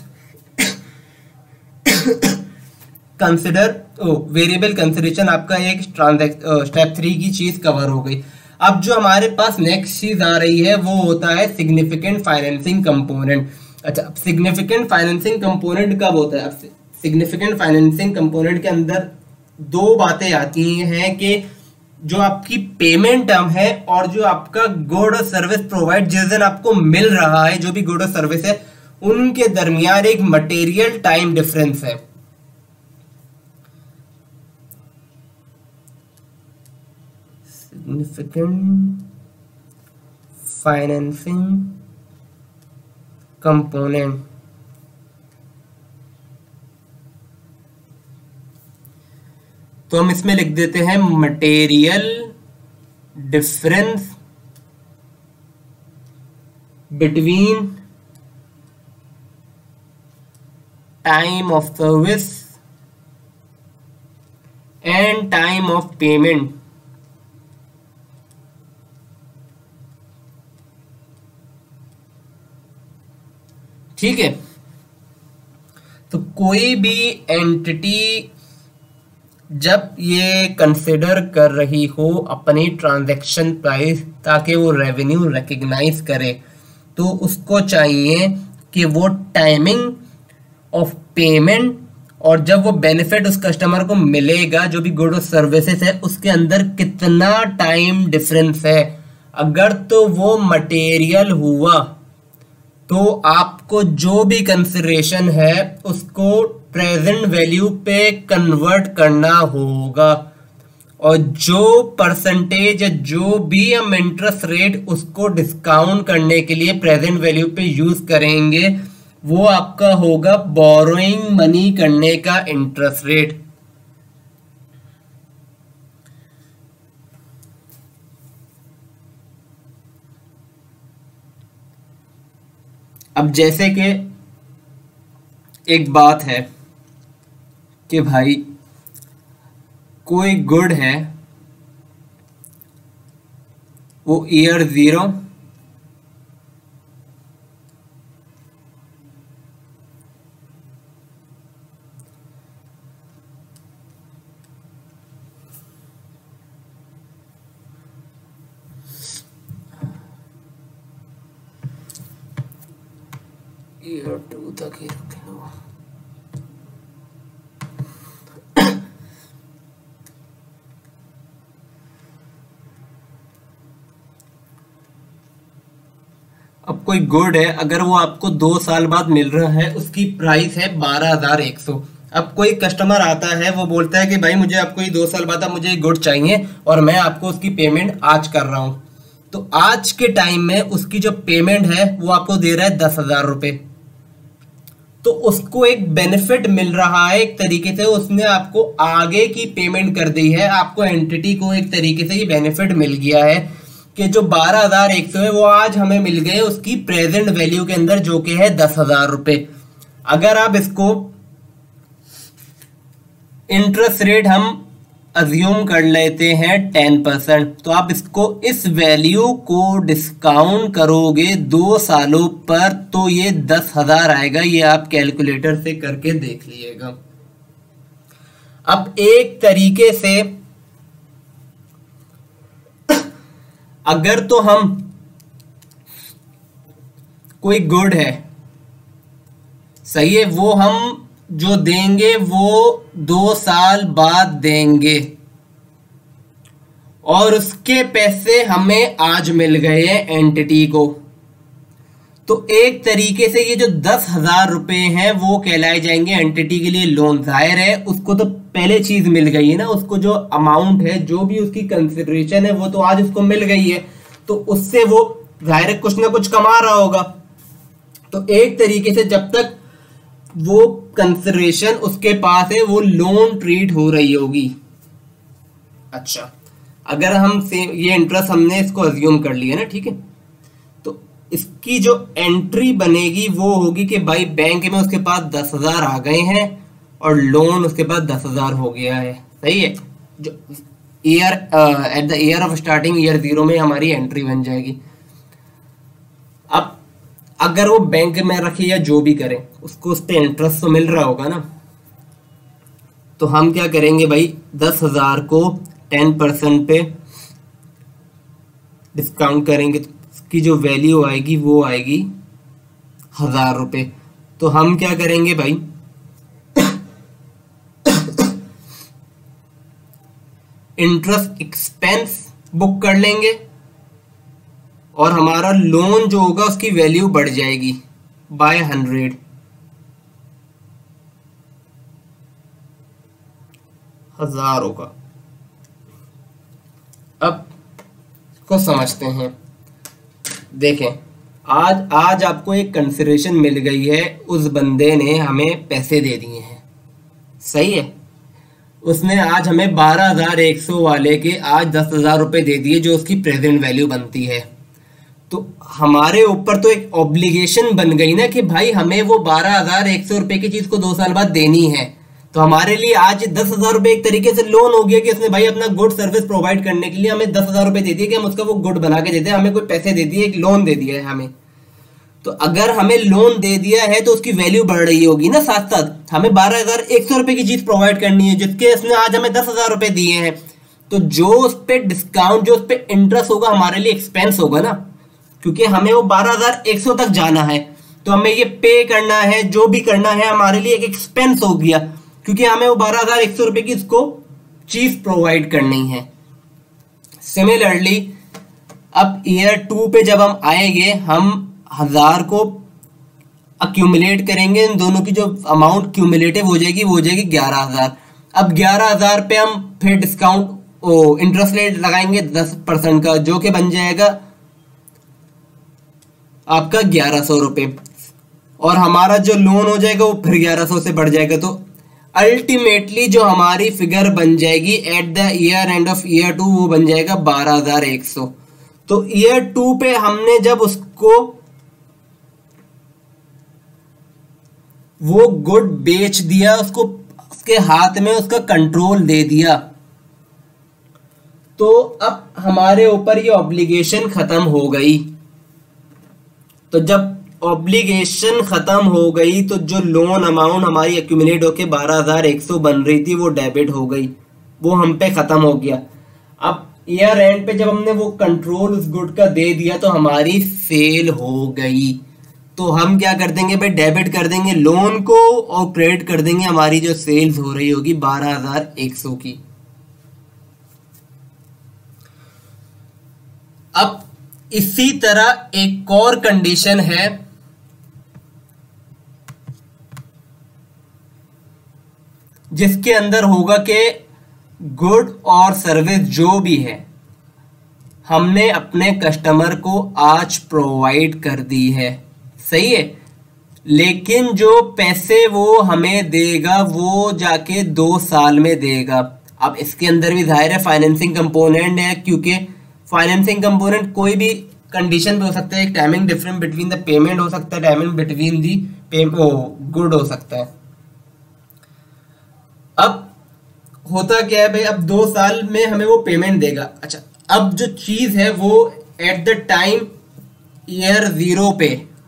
कंसिडर वेरिएबल कंसिडरेशन आपका एक ट्रांजैक्शन स्टेप थ्री की चीज कवर हो गई। अब जो हमारे पास नेक्स्ट चीज आ रही है वो होता है सिग्निफिकेंट फाइनेंसिंग कंपोनेंट। अच्छा, सिग्निफिकेंट फाइनेंसिंग कंपोनेंट कब होता है? अब सिग्निफिकेंट फाइनेंसिंग कंपोनेंट के अंदर दो बातें आती हैं कि जो आपकी पेमेंट टर्म है और जो आपका गुड और सर्विस प्रोवाइड जिस दिन आपको मिल रहा है, जो भी गुड और सर्विस है, उनके दरमियान एक मटेरियल टाइम डिफरेंस है। सिग्निफिकेंट फाइनेंसिंग कंपोनेंट तो हम इसमें लिख देते हैं material difference between time of service and time of payment. ठीक है। तो कोई भी एंटिटी जब ये कंसिडर कर रही हो अपनी ट्रांजैक्शन प्राइस ताकि वो रेवेन्यू रिकग्नाइज करे, तो उसको चाहिए कि वो टाइमिंग ऑफ पेमेंट और जब वो बेनिफिट उस कस्टमर को मिलेगा जो भी गुड और सर्विसेज है उसके अंदर कितना टाइम डिफरेंस है। अगर तो वो मटेरियल हुआ तो आपको जो भी कंसिडरेशन है उसको प्रेजेंट वैल्यू पे कन्वर्ट करना होगा, और जो परसेंटेज या जो भी हम इंटरेस्ट रेट उसको डिस्काउंट करने के लिए प्रेजेंट वैल्यू पे यूज करेंगे वो आपका होगा बोरोइंग मनी करने का इंटरेस्ट रेट। अब जैसे कि एक बात है कि भाई कोई गुड है वो ईयर जीरो ईयर टू तक ही रखें। अब कोई गुड है अगर वो आपको दो साल बाद मिल रहा है, उसकी प्राइस है बारह हजार एक सौ। अब कोई कस्टमर आता है वो बोलता है कि भाई मुझे आपको ये दो साल बाद अब मुझे गुड चाहिए और मैं आपको उसकी पेमेंट आज कर रहा हूं। तो आज के टाइम में उसकी जो पेमेंट है वो आपको दे रहा है दस हजार रुपए। तो उसको एक बेनिफिट मिल रहा है, एक तरीके से उसने आपको आगे की पेमेंट कर दी है, आपको एंटिटी को एक तरीके से ये बेनिफिट मिल गया है कि जो बारह हजार एक सौ है वो आज हमें मिल गए उसकी प्रेजेंट वैल्यू के अंदर जो कि है दस हजार रुपए। अगर आप इसको इंटरेस्ट रेट हम अज्यूम कर लेते हैं टेन परसेंट, तो आप इसको इस वैल्यू को डिस्काउंट करोगे दो सालों पर तो ये दस हजार आएगा। ये आप कैलकुलेटर से करके देख लीजिएगा। अब एक तरीके से अगर तो हम कोई गुड है सही है वो हम जो देंगे वो दो साल बाद देंगे और उसके पैसे हमें आज मिल गए हैं एंटिटी को, तो एक तरीके से ये जो दस हजार रुपए हैं वो कहलाए जाएंगे एंटिटी के लिए लोन। जाहिर है उसको तो पहले चीज मिल गई है ना, उसको जो अमाउंट है जो भी उसकी कंसिडरेशन है वो तो आज उसको मिल गई है, तो उससे वो जाहिर है कुछ ना कुछ कमा रहा होगा। तो एक तरीके से जब तक वो कंसिडरेशन उसके पास है वो लोन ट्रीट हो रही होगी। अच्छा, अगर हम सेम ये इंटरेस्ट हमने इसको अज्यूम कर लिया ना, ठीक है, तो इसकी जो एंट्री बनेगी वो होगी कि भाई बैंक में उसके पास दस हजार आ गए हैं और लोन उसके पास दस हजार हो गया है। सही है, जो year at the year of starting year zero में हमारी एंट्री बन जाएगी। अब अगर वो बैंक में रखे या जो भी करें उसको उस पर इंटरेस्ट तो मिल रहा होगा ना, तो हम क्या करेंगे भाई दस हजार को टेन परसेंट पे डिस्काउंट करेंगे तो इसकी जो वैल्यू आएगी वो आएगी हजार रुपए। तो हम क्या करेंगे भाई इंटरेस्ट एक्सपेंस बुक कर लेंगे और हमारा लोन जो होगा उसकी वैल्यू बढ़ जाएगी बाय हंड्रेड। हजार होगा। अब इसको समझते हैं। देखें, आज आज आपको एक कंसिडरेशन मिल गई है, उस बंदे ने हमें पैसे दे दिए हैं, सही है, उसने आज हमें बारह हजार एक सौ वाले के आज दस हजार रुपए दे दिए जो उसकी प्रेजेंट वैल्यू बनती है। तो हमारे ऊपर तो एक ऑब्लिगेशन बन गई ना कि भाई हमें वो बारह हजार एक सौ रुपए की चीज को दो साल बाद देनी है। तो हमारे लिए आज दस हजार रुपए एक तरीके से लोन हो गया कि उसने भाई अपना गुड सर्विस प्रोवाइड करने के लिए हमें दस हजार रुपए दे दिए कि हम उसका वो गुड बना के देते हैं, हमें कोई पैसे दे दिए, एक लोन दे दिया है हमें। तो अगर हमें लोन दे दिया है तो उसकी वैल्यू बढ़ रही होगी ना, साथ साथ हमें बारह हजार एक सौ रुपए की चीज प्रोवाइड करनी है, जिसके उसने आज हमें दस हजार रुपए दिए हैं, तो जो उस पर डिस्काउंट, जो उस पर इंटरेस्ट होगा, हमारे लिए एक्सपेंस होगा ना, क्योंकि हमें वो बारह हजार एक सौ तक जाना है, तो हमें ये पे करना है, जो भी करना है हमारे लिए एक एक्सपेंस हो गया, क्योंकि हमें वो बारह हजार एक सौ रुपए की इसको चीज प्रोवाइड करनी है। सिमिलरली अब ईयर टू पे जब हम आएंगे, हम हजार को अक्यूमुलेट करेंगे, इन दोनों की जो अमाउंट क्यूमुलेटिव हो जाएगी वो हो जाएगी ग्यारह हजार। अब ग्यारह हजार पे हम फिर डिस्काउंट ओ इंटरेस्ट रेट लगाएंगे दस परसेंट का, जो कि बन जाएगा आपका ग्यारह सौ रुपए, और हमारा जो लोन हो जाएगा वो फिर ग्यारह सौ से बढ़ जाएगा। तो अल्टीमेटली जो हमारी फिगर बन जाएगी at the year end of year two, वो बन जाएगा बारह हजार एक सौ। तो ईयर टू पे हमने जब उसको वो गुड बेच दिया, उसको उसके हाथ में उसका कंट्रोल दे दिया, तो अब हमारे ऊपर ये ऑब्लिगेशन खत्म हो गई। तो जब ऑब्लिगेशन खत्म हो गई तो जो लोन अमाउंट हमारी एक्यूमुलेट होके बारह हजार एक सौ बन रही थी वो डेबिट हो गई, वो हम पे खत्म हो गया। अब ईयर एंड पे जब हमने वो कंट्रोल उस गुड का दे दिया तो हमारी सेल हो गई, तो हम क्या कर देंगे भाई, डेबिट कर देंगे लोन को और क्रेडिट कर देंगे हमारी जो सेल्स हो रही होगी बारह हजार एक सौ की। अब इसी तरह एक और कंडीशन है, जिसके अंदर होगा कि गुड और सर्विस जो भी है हमने अपने कस्टमर को आज प्रोवाइड कर दी है, सही है, लेकिन जो पैसे वो हमें देगा वो जाके दो साल में देगा। अब इसके अंदर भी जाहिर है फाइनेंसिंग कंपोनेंट है, क्योंकि फाइनेंसिंग कंपोनेंट कोई भी कंडीशन पे हो सकता है, एक timing difference between the payment हो सकता है, टाइमिंग बिटवीन दी गुड हो सकता है। अब होता क्या है भाई, अब दो साल में हमें वो पेमेंट देगा। अच्छा, अब जो चीज है वो at the time year zero पे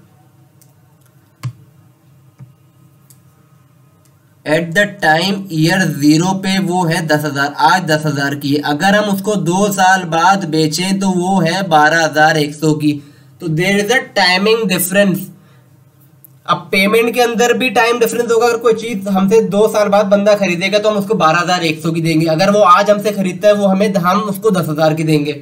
at the time year zero पे वो है दस हजार, आज दस हजार की है, अगर हम उसको दो साल बाद बेचें तो वो है बारह हजार एक सौ की। तो there is a timing difference. अब पेमेंट के अंदर भी टाइम डिफरेंस होगा, अगर कोई चीज हमसे दो साल बाद बंदा खरीदेगा तो हम उसको बारह हजार एक सौ की देंगे, अगर वो आज हमसे खरीदता है वो हमें हम उसको दस हजार की देंगे।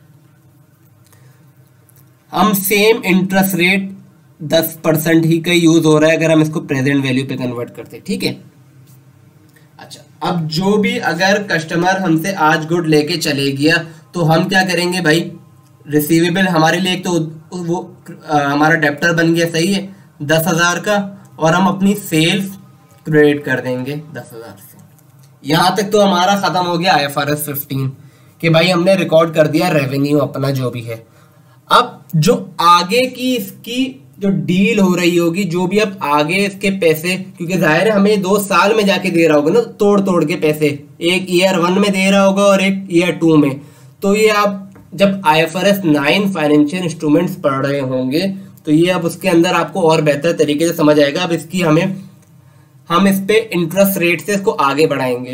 हम सेम इंटरेस्ट रेट दस परसेंट ही का यूज हो रहा है अगर हम इसको प्रेजेंट वैल्यू पे कन्वर्ट करते हैं, ठीक है। अच्छा, अब जो भी अगर कस्टमर हमसे आज गुड लेके चले गया तो हम क्या करेंगे भाई, रिसीवेबल हमारे लिए एक तो वो आ, हमारा डेप्टर बन गया, सही है, दस हजार का, और हम अपनी सेल्स क्रेडिट कर देंगे दस हजार से। यहां तक तो हमारा खत्म हो गया I F R S fifteen कि भाई हमने रिकॉर्ड कर दिया रेवेन्यू अपना जो भी है। अब जो आगे की इसकी जो डील हो रही होगी, जो भी अब आगे इसके पैसे, क्योंकि जाहिर है हमें दो साल में जाके दे रहा होगा ना, तोड़ तोड़ के पैसे, एक ईयर वन में दे रहा होगा और एक ईयर टू में, तो ये आप जब I F R S nine financial instruments पढ़ रहे होंगे तो ये अब उसके अंदर आपको और बेहतर तरीके से समझ आएगा। अब इसकी हमें हम इस पे इंटरेस्ट रेट से इसको आगे बढ़ाएंगे।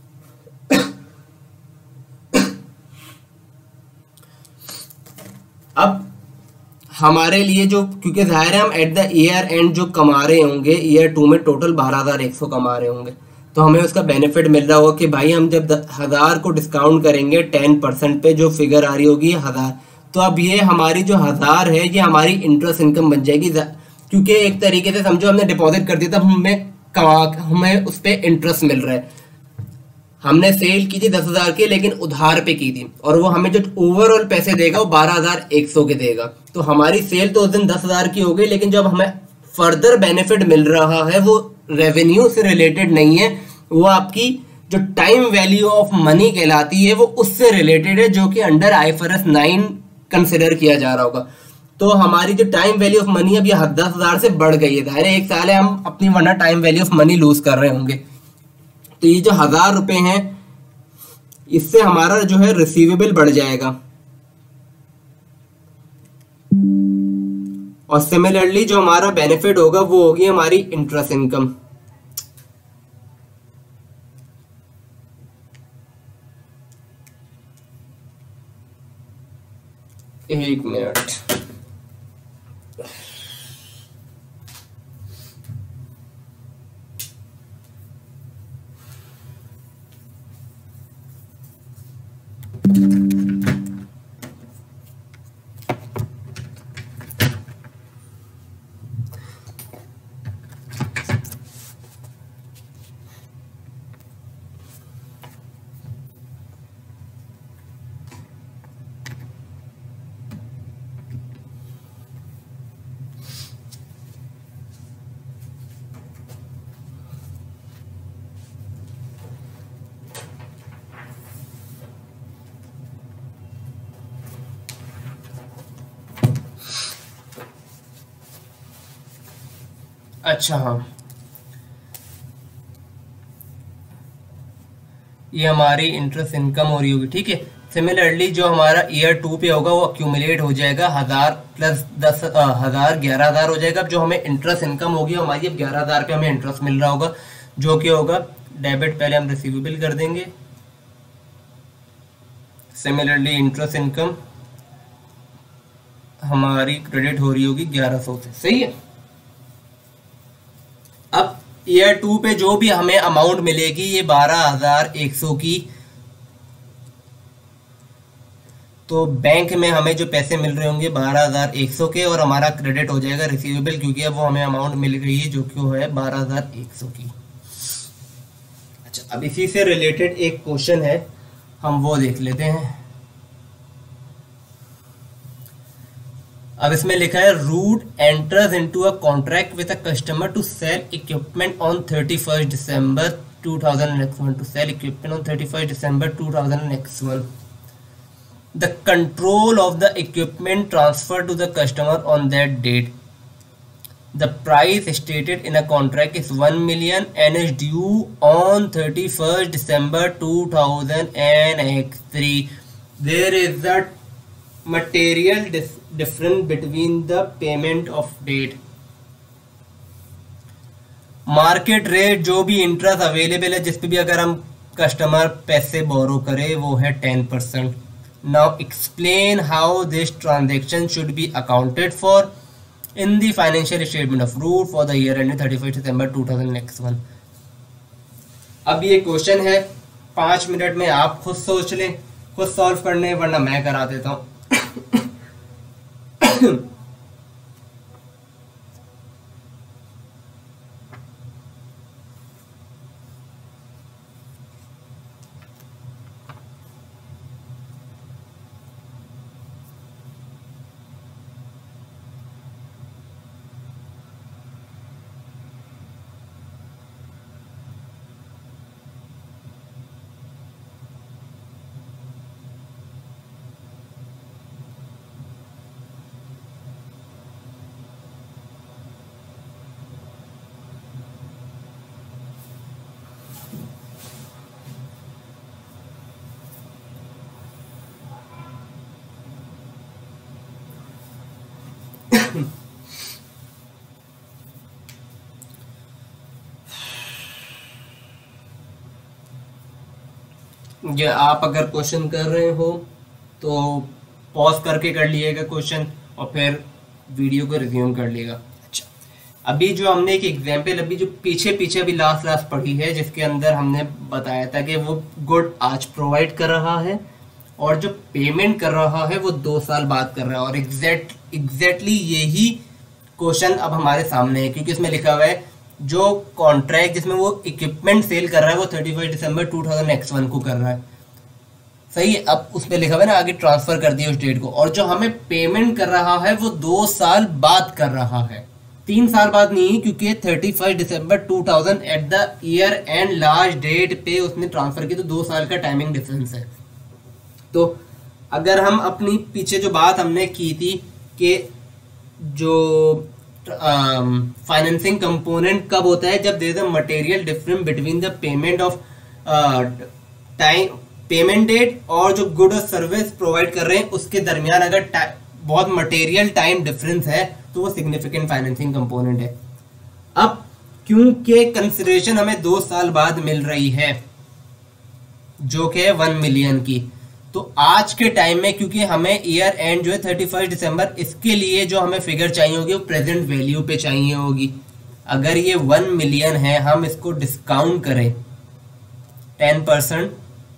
अब हमारे लिए जो, क्योंकि जाहिर है हम एट द ईयर एंड जो कमा रहे होंगे, ईयर टू में टोटल बारह हजार एक सौ कमा रहे होंगे, तो हमें उसका बेनिफिट मिल रहा होगा कि भाई हम जब हजार को डिस्काउंट करेंगे टेन परसेंट पे जो फिगर आ रही होगी हजार, तो अब ये हमारी जो हजार है ये हमारी इंटरेस्ट इनकम बन जाएगी, क्योंकि एक तरीके से समझो हमने डिपॉजिट कर दिया, तब हमें कमा हमें उस पर इंटरेस्ट मिल रहा है। हमने सेल की थी दस हजार की, लेकिन उधार पे की थी, और वो हमें जो ओवरऑल पैसे देगा वो बारह हजार एक सौ के देगा। तो हमारी सेल तो उस दिन दस हजार की हो गई, लेकिन जब हमें फर्दर बेनिफिट मिल रहा है वो रेवेन्यू से रिलेटेड नहीं है, वो आपकी जो टाइम वैल्यू ऑफ मनी कहलाती है वो उससे रिलेटेड है, जो कि under I F R S nine consider किया जा रहा होगा। तो हमारी जो टाइम वैल्यू ऑफ मनी अब ये दस हजार से बढ़ गई है, जाहिर है एक साल है हम अपनी वरना time value of money lose कर रहे होंगे। तो ये जो हजार रुपए हैं इससे हमारा जो है रिसीवेबल बढ़ जाएगा। और सिमिलरली जो हमारा बेनिफिट होगा वो होगी हमारी इंटरेस्ट इनकम। एक मिनट, अच्छा हाँ, ये हमारी इंटरेस्ट इनकम हो रही होगी, ठीक है। सिमिलरली जो हमारा ईयर टू पे होगा वो अक्यूमुलेट हो जाएगा, हजार प्लस दस हजार ग्यारह हजार हो जाएगा। अब जो हमें इंटरेस्ट इनकम होगी हमारी, अब ग्यारह हजार पे हमें इंटरेस्ट मिल रहा होगा, जो कि होगा डेबिट, पहले हम रिसीवेबल कर देंगे। सिमिलरली इंटरेस्ट इनकम हमारी क्रेडिट हो रही होगी ग्यारह सौ से, सही है। अब ईयर टू पे जो भी हमें अमाउंट मिलेगी ये बारह हजार एक सौ की, तो बैंक में हमें जो पैसे मिल रहे होंगे बारह हजार एक सौ के, और हमारा क्रेडिट हो जाएगा रिसीवेबल, क्योंकि अब वो हमें अमाउंट मिल गई है जो कि वो है बारह हजार एक सौ की। अच्छा, अब इसी से रिलेटेड एक क्वेश्चन है, हम वो देख लेते हैं। अब इसमें लिखा है Root enters into a contract with a customer to sell equipment on thirty first December two thousand X one, to sell equipment on thirty first December two thousand X one. The control of the equipment transfer to the customer on that date. The price stated in a contract is one million and is due on thirty first December two thousand X three. There is a material difference between the payment of date। Market rate जो भी interest available है जिस पे भी अगर हम customer पैसे बोरो करे वो है ten percent. Now explain how this transaction should be accounted for in the financial statement of Root for the year end thirty first December two thousand X one. अब ये क्वेश्चन है, पांच मिनट में आप खुद सोच लें, खुद सॉल्व करने, वरना मैं करा देता हूं। ये आप अगर क्वेश्चन कर रहे हो तो पॉज करके कर लिएगा क्वेश्चन और फिर वीडियो को रिज्यूम कर लिएगा। अच्छा, अभी जो हमने एक एग्जांपल अभी जो पीछे पीछे अभी लास्ट लास्ट पढ़ी है, जिसके अंदर हमने बताया था कि वो गुड आज प्रोवाइड कर रहा है और जो पेमेंट कर रहा है वो दो साल बाद कर रहा है, और एग्जैक्ट एग्जैक्टली यही क्वेश्चन अब हमारे सामने है, क्योंकि इसमें लिखा हुआ है जो कॉन्ट्रैक्ट जिसमें वो इक्विपमेंट सेल कर रहा है वो thirty first December two thousand X one को कर रहा है, सही है। अब उसमें लिखा हुआ है ना आगे ट्रांसफर कर दिया उस डेट को, और जो हमें पेमेंट कर रहा है वो दो साल बाद कर रहा है, तीन साल बाद नहीं, क्योंकि thirty first December two thousand at the year end last date पे उसने ट्रांसफर किया, तो दो साल का टाइमिंग डिफरेंस है। तो अगर हम अपनी पीछे जो बात हमने की थी कि जो फाइनेंसिंग uh, कंपोनेंट कब होता है, जब there is a material difference between the payment of time payment date और जो गुड और सर्विस प्रोवाइड कर रहे हैं उसके दरमियान अगर बहुत मटेरियल टाइम डिफरेंस है तो तो वो सिग्निफिकेंट फाइनेंसिंग कंपोनेंट है। अब क्योंकि कंसिडरेशन हमें दो साल बाद मिल रही है जो कि है वन मिलियन की, तो आज के टाइम में क्योंकि हमें ईयर एंड जो है थर्टी फर्स्ट दिसंबर, इसके लिए जो हमें फिगर चाहिए होगी वो प्रेजेंट वैल्यू पे चाहिए होगी। अगर ये वन मिलियन है, हम इसको डिस्काउंट करें टेन परसेंट,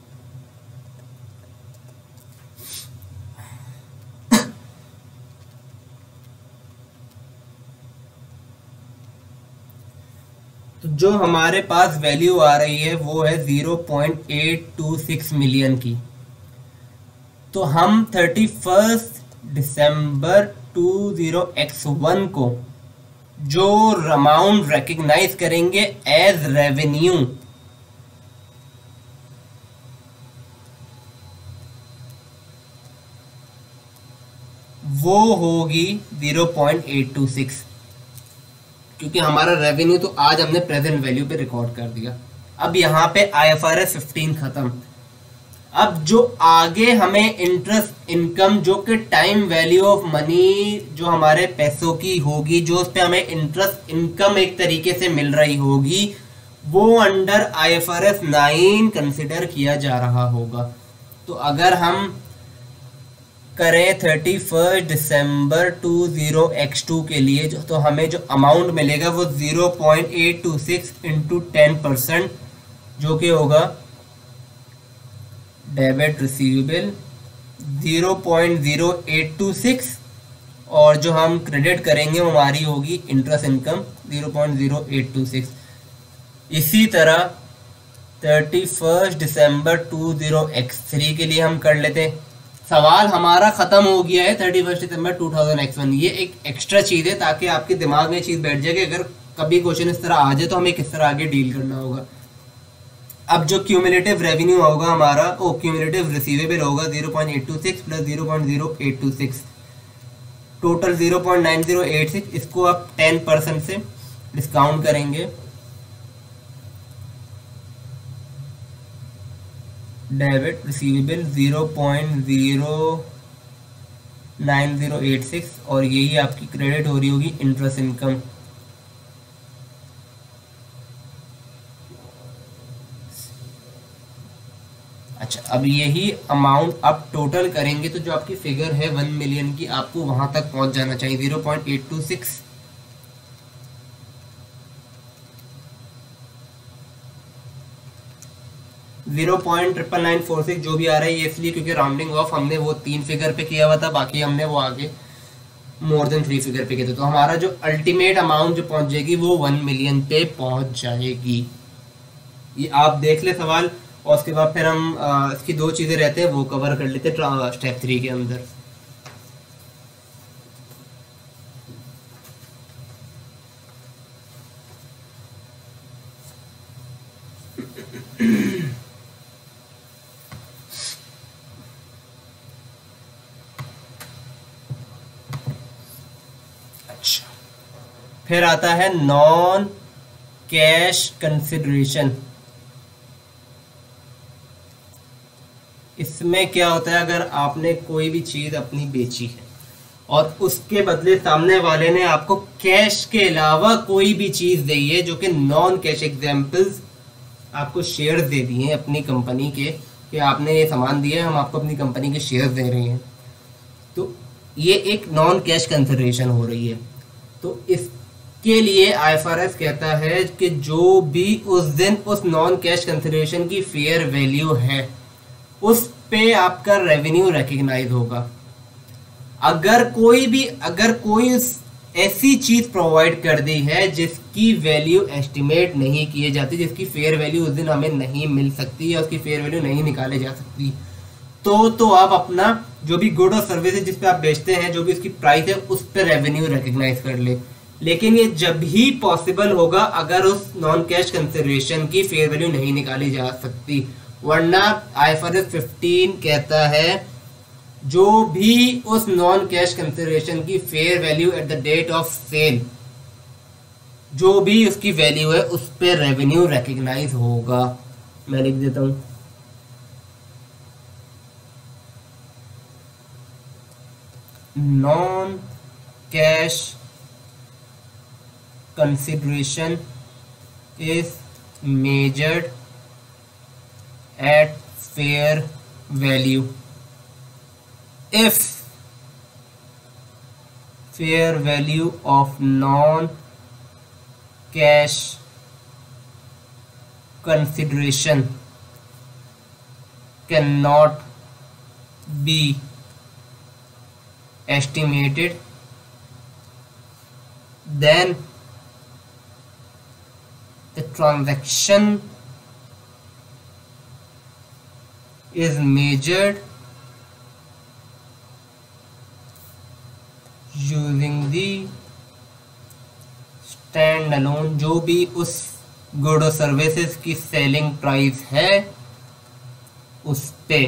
तो जो हमारे पास वैल्यू आ रही है वो है zero point eight two six million की। तो हम thirty first December two zero X one को जो अमाउंट रिकग्नाइज करेंगे एज रेवेन्यू, वो होगी zero point eight two six, क्योंकि हमारा रेवेन्यू तो आज हमने प्रेजेंट वैल्यू पे रिकॉर्ड कर दिया। अब यहाँ पे I F R S fifteen खत्म। अब जो आगे हमें इंटरेस्ट इनकम जो कि टाइम वैल्यू ऑफ मनी जो हमारे पैसों की होगी, जो उस पर हमें इंटरेस्ट इनकम एक तरीके से मिल रही होगी, वो under I F R S nine consider किया जा रहा होगा। तो अगर हम करें thirty first December two zero X two के लिए जो, तो हमें जो अमाउंट मिलेगा वो zero point eight two six into ten percent जो कि होगा debit receivable zero point zero eight two six, और जो हम क्रेडिट करेंगे वो हमारी होगी interest income zero point zero eight two six. इसी तरह thirty first December two zero X three के लिए हम कर लेते हैं। सवाल हमारा खत्म हो गया है thirty first December two thousand X one. ये एक एक्स्ट्रा चीज़ है ताकि आपके दिमाग में चीज़ बैठ जाए कि अगर कभी क्वेश्चन इस तरह आ जाए तो हमें किस तरह आगे डील करना होगा। अब जो क्यूमुलेटिव रेवेन्यू होगा हमारा, ओ क्यूमुलेटिव रिसीवेबल होगा zero point eight two six plus zero point zero eight two six, total zero point nine zero eight six. इसको आप टेन परसेंट से डिस्काउंट करेंगे, debit receivable zero point zero nine zero eight six, और यही आपकी credit हो रही होगी इंटरेस्ट इनकम। अच्छा, अब यही अमाउंट आप टोटल करेंगे तो जो आपकी फिगर है वन मिलियन की, आपको वहां तक पहुंच जाना चाहिए zero point eight two six, zero point triple nine four six जो भी आ रहा है ये इसलिए क्योंकि राउंडिंग ऑफ हमने वो तीन फिगर पे किया हुआ था, बाकी हमने वो आगे मोर देन थ्री फिगर पे किया था। तो हमारा जो अल्टीमेट अमाउंट जो पहुंच जाएगी वो वन मिलियन पे पहुंच जाएगी। ये आप देख ले सवाल, और उसके बाद फिर हम आ, इसकी दो चीज़ें रहते हैं वो कवर कर लेते हैं स्टेप थ्री के अंदर। अच्छा, फिर आता है नॉन कैश कंसिडरेशन। इसमें क्या होता है, अगर आपने कोई भी चीज अपनी बेची है और उसके बदले सामने वाले ने आपको कैश के अलावा कोई भी चीज दी है जो कि नॉन कैश, एग्जांपल्स आपको शेयर्स दे दिए हैं अपनी कंपनी के, कि आपने ये सामान दिया है, हम आपको अपनी कंपनी के शेयर्स दे रहे हैं, तो ये एक नॉन कैश कंसिडरेशन हो रही है। तो इसके लिए आई एफ आर एस कहता है कि जो भी उस दिन उस नॉन कैश कंसिडरेशन की फेयर वैल्यू है उस पे आपका रेवेन्यू रिकग्नाइज होगा। अगर कोई भी अगर कोई ऐसी चीज प्रोवाइड कर दी है जिसकी वैल्यू एस्टिमेट नहीं किए जाती, जिसकी फेयर वैल्यू उस दिन हमें नहीं मिल सकती या उसकी फेयर वैल्यू नहीं निकाले जा सकती, तो तो आप अपना जो भी गुड और सर्विस है जिस पे आप बेचते हैं, जो भी उसकी प्राइस है, उस पर रेवेन्यू रिकग्नाइज कर ले। लेकिन ये जब ही पॉसिबल होगा अगर उस नॉन कैश कंसिडरेशन की फेयर वैल्यू नहीं निकाली जा सकती, वरना I F R S fifteen कहता है जो भी उस नॉन कैश कंसिडरेशन की fair value at the date of sale, जो भी उसकी वैल्यू है उस पर रेवेन्यू रिकग्नाइज होगा। मैं लिख देता हूं, non cash consideration is measured at fair value if fair value of non cash consideration cannot be estimated, then the transaction is measured using the stand alone, जो भी उस गुड और सर्विसेज की सेलिंग प्राइस है उस पे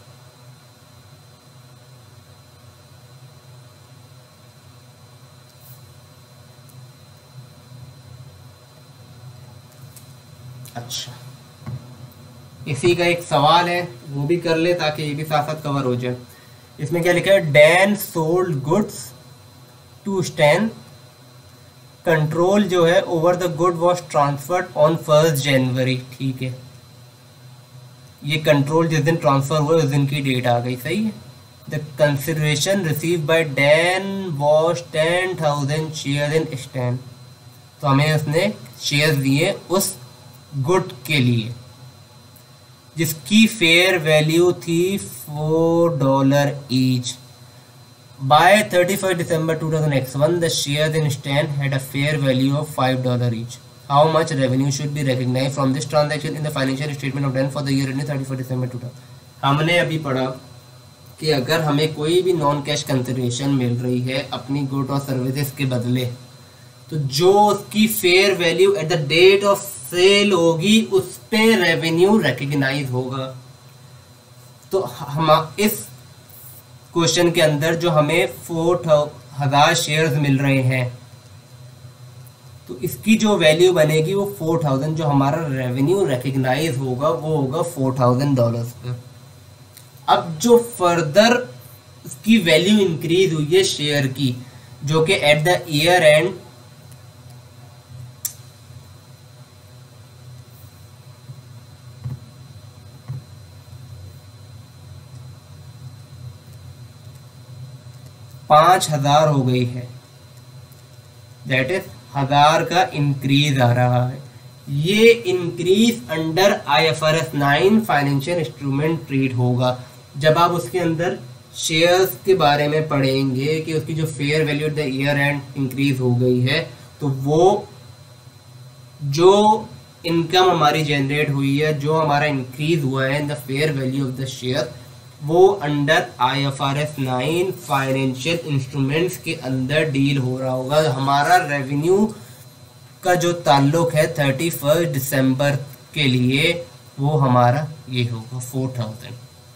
अच्छा, इसी का एक सवाल है वो भी कर ले ताकि ये भी साथ साथ कवर हो जाए। इसमें क्या लिखा है, Dan sold goods to Stan, control जो है over the good was transferred on first January. ठीक है, ये कंट्रोल जिस दिन ट्रांसफर हुआ उस दिन की डेट आ गई, सही है। The consideration receive by Dan was ten thousand share in Stan, तो हमें उसने शेयर दिए उस गुड के लिए जिसकी फेयर वैल्यू थी four dollar each. By thirty first December two thousand X one the share in Stan had a fair value of five dollar each. How much revenue should be recognised from this transaction in the financial statement of Dan for the year ending thirty first December two thousand. हमने अभी पढ़ा कि अगर हमें कोई भी non cash consideration मिल रही है अपनी गुड और सर्विसेज के बदले, तो जो उसकी fair value at the date of sale होगी उस पे रेवेन्यू रिकॉग्नाइज होगा। तो हम इस क्वेश्चन के अंदर जो हमें फोर हजार शेयर्स मिल रहे हैं तो इसकी जो वैल्यू बनेगी वो फोर थाउजेंड, जो हमारा रेवेन्यू रिकॉग्नाइज होगा वो होगा फोर थाउजेंड डॉलर्स पे। अब जो फर्दर उसकी वैल्यू इंक्रीज हुई है शेयर की, जो कि एट द ईयर एंड पांच हजार हो गई है, दैट इज हजार का इंक्रीज आ रहा है। ये increase under I F R S nine financial instrument treat होगा। जब आप उसके अंदर शेयर्स के बारे में पढ़ेंगे कि उसकी जो fair value at the year end increase हो गई है, तो वो जो इनकम हमारी जनरेट हुई है, जो हमारा इंक्रीज हुआ है in the fair value of the share, वो under I F R S nine financial instruments के अंदर डील हो रहा होगा। हमारा रेवेन्यू का जो ताल्लुक है थर्टी फर्स्ट दिसंबर के लिए वो हमारा ये होगा फोर थाउजेंड।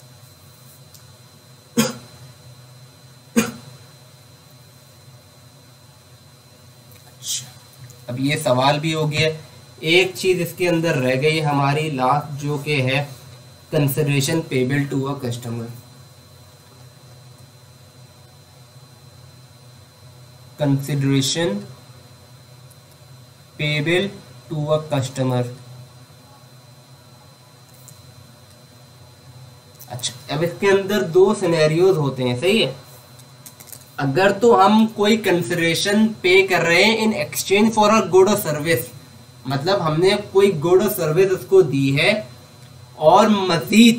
अच्छा, अब ये सवाल भी हो गया। एक चीज इसके अंदर रह गई हमारी लास्ट, जो कि है consideration payable to a customer. Consideration payable to a customer. अच्छा, अब इसके अंदर दो सिनेरियोज होते हैं, सही है। अगर तो हम कोई कंसिडरेशन पे कर रहे हैं in exchange for a good और सर्विस, मतलब हमने कोई गुड और सर्विस उसको दी है और मजीद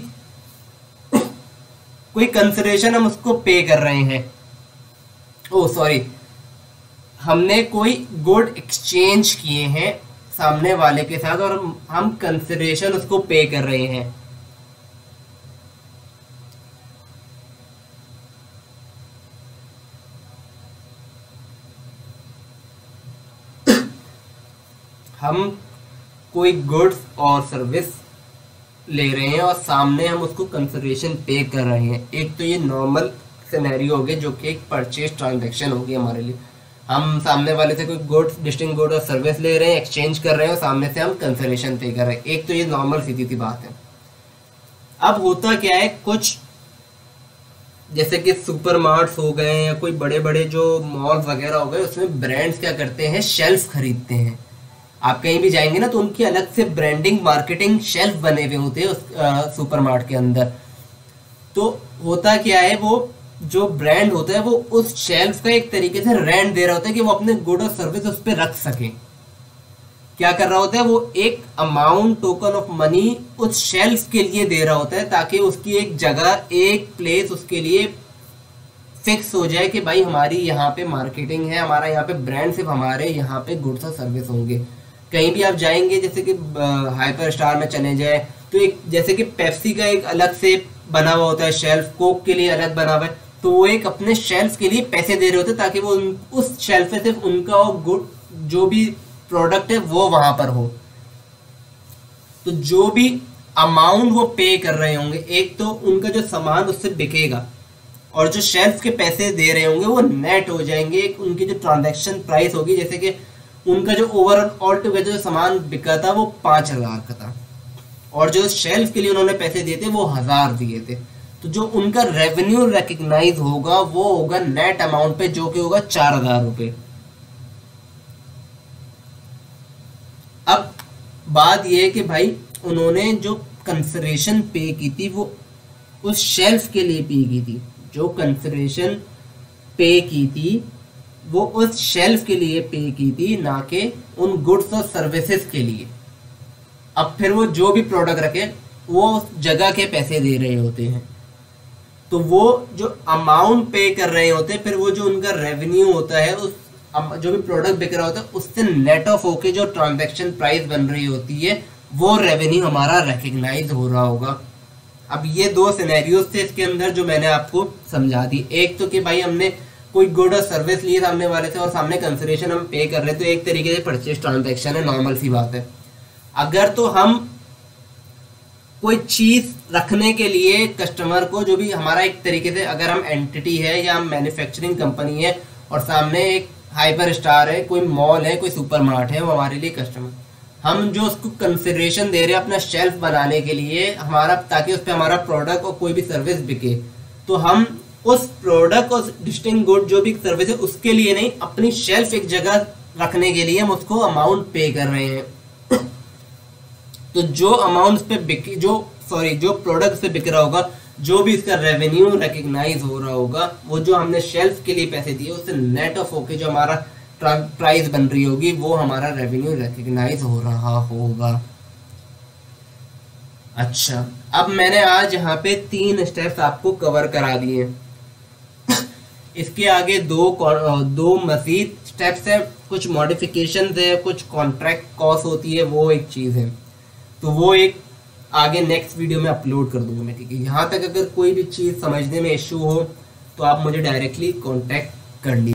कोई कंसिडरेशन हम उसको पे कर रहे हैं, ओ सॉरी हमने कोई गुड एक्सचेंज किए हैं सामने वाले के साथ और हम कंसिडरेशन उसको पे कर रहे हैं। हम कोई गुड्स और सर्विस ले रहे हैं और सामने हम उसको कंसिडरेशन पे कर रहे हैं। एक तो ये नॉर्मल सिनेरियो हो गया जो कि एक परचेज ट्रांजैक्शन होगी हमारे लिए। हम सामने वाले से कोई गुड्स डिस्टिंक्ट गुड और सर्विस ले रहे हैं, एक्सचेंज कर रहे हैं और सामने से हम कंसिडरेशन पे कर रहे हैं। एक तो ये नॉर्मल सीधी सी बात है। अब होता क्या है, कुछ जैसे कि सुपर मार्ट्स हो गए या कोई बड़े बड़े जो मॉल वगैरह हो गए, उसमें ब्रांड्स क्या करते हैं, शेल्फ खरीदते हैं। आप कहीं भी जाएंगे ना तो उनकी अलग से ब्रांडिंग मार्केटिंग शेल्फ बने हुए होते हैं उस सुपर मार्ट के अंदर। तो होता क्या है, वो जो ब्रांड होता है वो उस शेल्फ का एक तरीके से रेंट दे रहा होता है कि वो अपने गुड और सर्विस उस पर रख सके। क्या कर रहा होता है, वो एक अमाउंट टोकन ऑफ मनी उस शेल्फ के लिए दे रहा होता है ताकि उसकी एक जगह, एक प्लेस उसके लिए फिक्स हो जाए कि भाई हमारी यहाँ पे मार्केटिंग है, हमारा यहाँ पे ब्रांड सिर्फ हमारे यहाँ पे गुड्स और सर्विस होंगे। कहीं भी आप जाएंगे, जैसे कि हाइपर स्टार में चले जाए तो एक जैसे कि पेप्सी का एक अलग से बना हुआ होता है शेल्फ, कोक के लिए अलग बना हुआ है, तो वो एक अपने शेल्फ के लिए पैसे दे रहे होते हैं ताकि वो उन, उस शेल्फ पे सिर्फ उनका गुड जो भी प्रोडक्ट है वो वहां पर हो। तो जो भी अमाउंट वो पे कर रहे होंगे, एक तो उनका जो सामान उससे बिकेगा और जो शेल्फ के पैसे दे रहे होंगे वो नेट हो जाएंगे। एक उनकी जो ट्रांजैक्शन प्राइस होगी, जैसे कि उनका जो ओवरऑल ऑल टुगेदर जो सामान बिका था वो पांच हजार का था और जो शेल्फ के लिए उन्होंने पैसे दिए थे वो हजार दिए थे। तो जो उनका रेवेन्यू रिकग्नाइज होगा वो होगा नेट अमाउंट पे, जो कि होगा चार हजार रुपए। अब बात यह है कि भाई उन्होंने जो कंसिडरेशन पे की थी वो उस शेल्फ के लिए पे की थी, जो कंसिडरेशन पे की थी वो उस शेल्फ के लिए पे की थी, ना कि उन गुड्स और सर्विसेज के लिए। अब फिर वो जो भी प्रोडक्ट रखे वो उस जगह के पैसे दे रहे होते हैं, तो वो जो अमाउंट पे कर रहे होते हैं, फिर वो जो उनका रेवेन्यू होता है उस जो भी प्रोडक्ट बिक रहा होता है उससे नेट ऑफ होके जो ट्रांजैक्शन प्राइस बन रही होती है वो रेवेन्यू हमारा रिकग्नाइज हो रहा होगा। अब ये दो सिनेरियोज थे इसके अंदर जो मैंने आपको समझा दी। एक तो कि भाई हमने कोई गुड और सर्विस लिए सामने वाले से और सामने कंसिडरेशन हम पे कर रहे हैं, तो एक तरीके से परचेज ट्रांजैक्शन है, नॉर्मल सी बात है। अगर तो हम कोई चीज रखने के लिए कस्टमर को, जो भी हमारा एक तरीके से अगर हम एंटिटी है या हम मैन्युफैक्चरिंग कंपनी है और सामने एक हाइपर स्टार है, कोई मॉल है, कोई सुपर मार्ट है, वो हमारे लिए कस्टमर, हम जो उसको कंसिडरेशन दे रहे हैं अपना शेल्फ बनाने के लिए हमारा, ताकि उस पर हमारा प्रोडक्ट और कोई भी सर्विस बिके, तो हम उस प्रोडक्ट और डिस्टिंक्ट गुड जो भी सर्विस है उसके लिए नहीं, अपनी शेल्फ एक जगह रखने के लिए हम उसको अमाउंट पे कर रहे हैं। तो जो अमाउंट पे बिक जो सॉरी जो प्रोडक्ट से बिक रहा होगा, जो भी इसका रेवेन्यू रिकग्नाइज हो रहा होगा, वो जो हमने शेल्फ के लिए पैसे दिए उससे नेट ऑफ होके जो हमारा प्राइस बन रही होगी वो हमारा रेवेन्यू रिकग्नाइज हो रहा होगा। अच्छा, अब मैंने आज यहाँ पे तीन स्टेप्स आपको कवर करा दिए। इसके आगे दो दो मजीद स्टेप्स है, कुछ मॉडिफिकेशन है, कुछ कॉन्ट्रैक्ट कॉस्ट होती है, वो एक चीज़ है, तो वो एक आगे नेक्स्ट वीडियो में अपलोड कर दूंगा मैं, ठीक है। यहाँ तक अगर कोई भी चीज़ समझने में इश्यू हो तो आप मुझे डायरेक्टली कांटेक्ट कर लीजिए।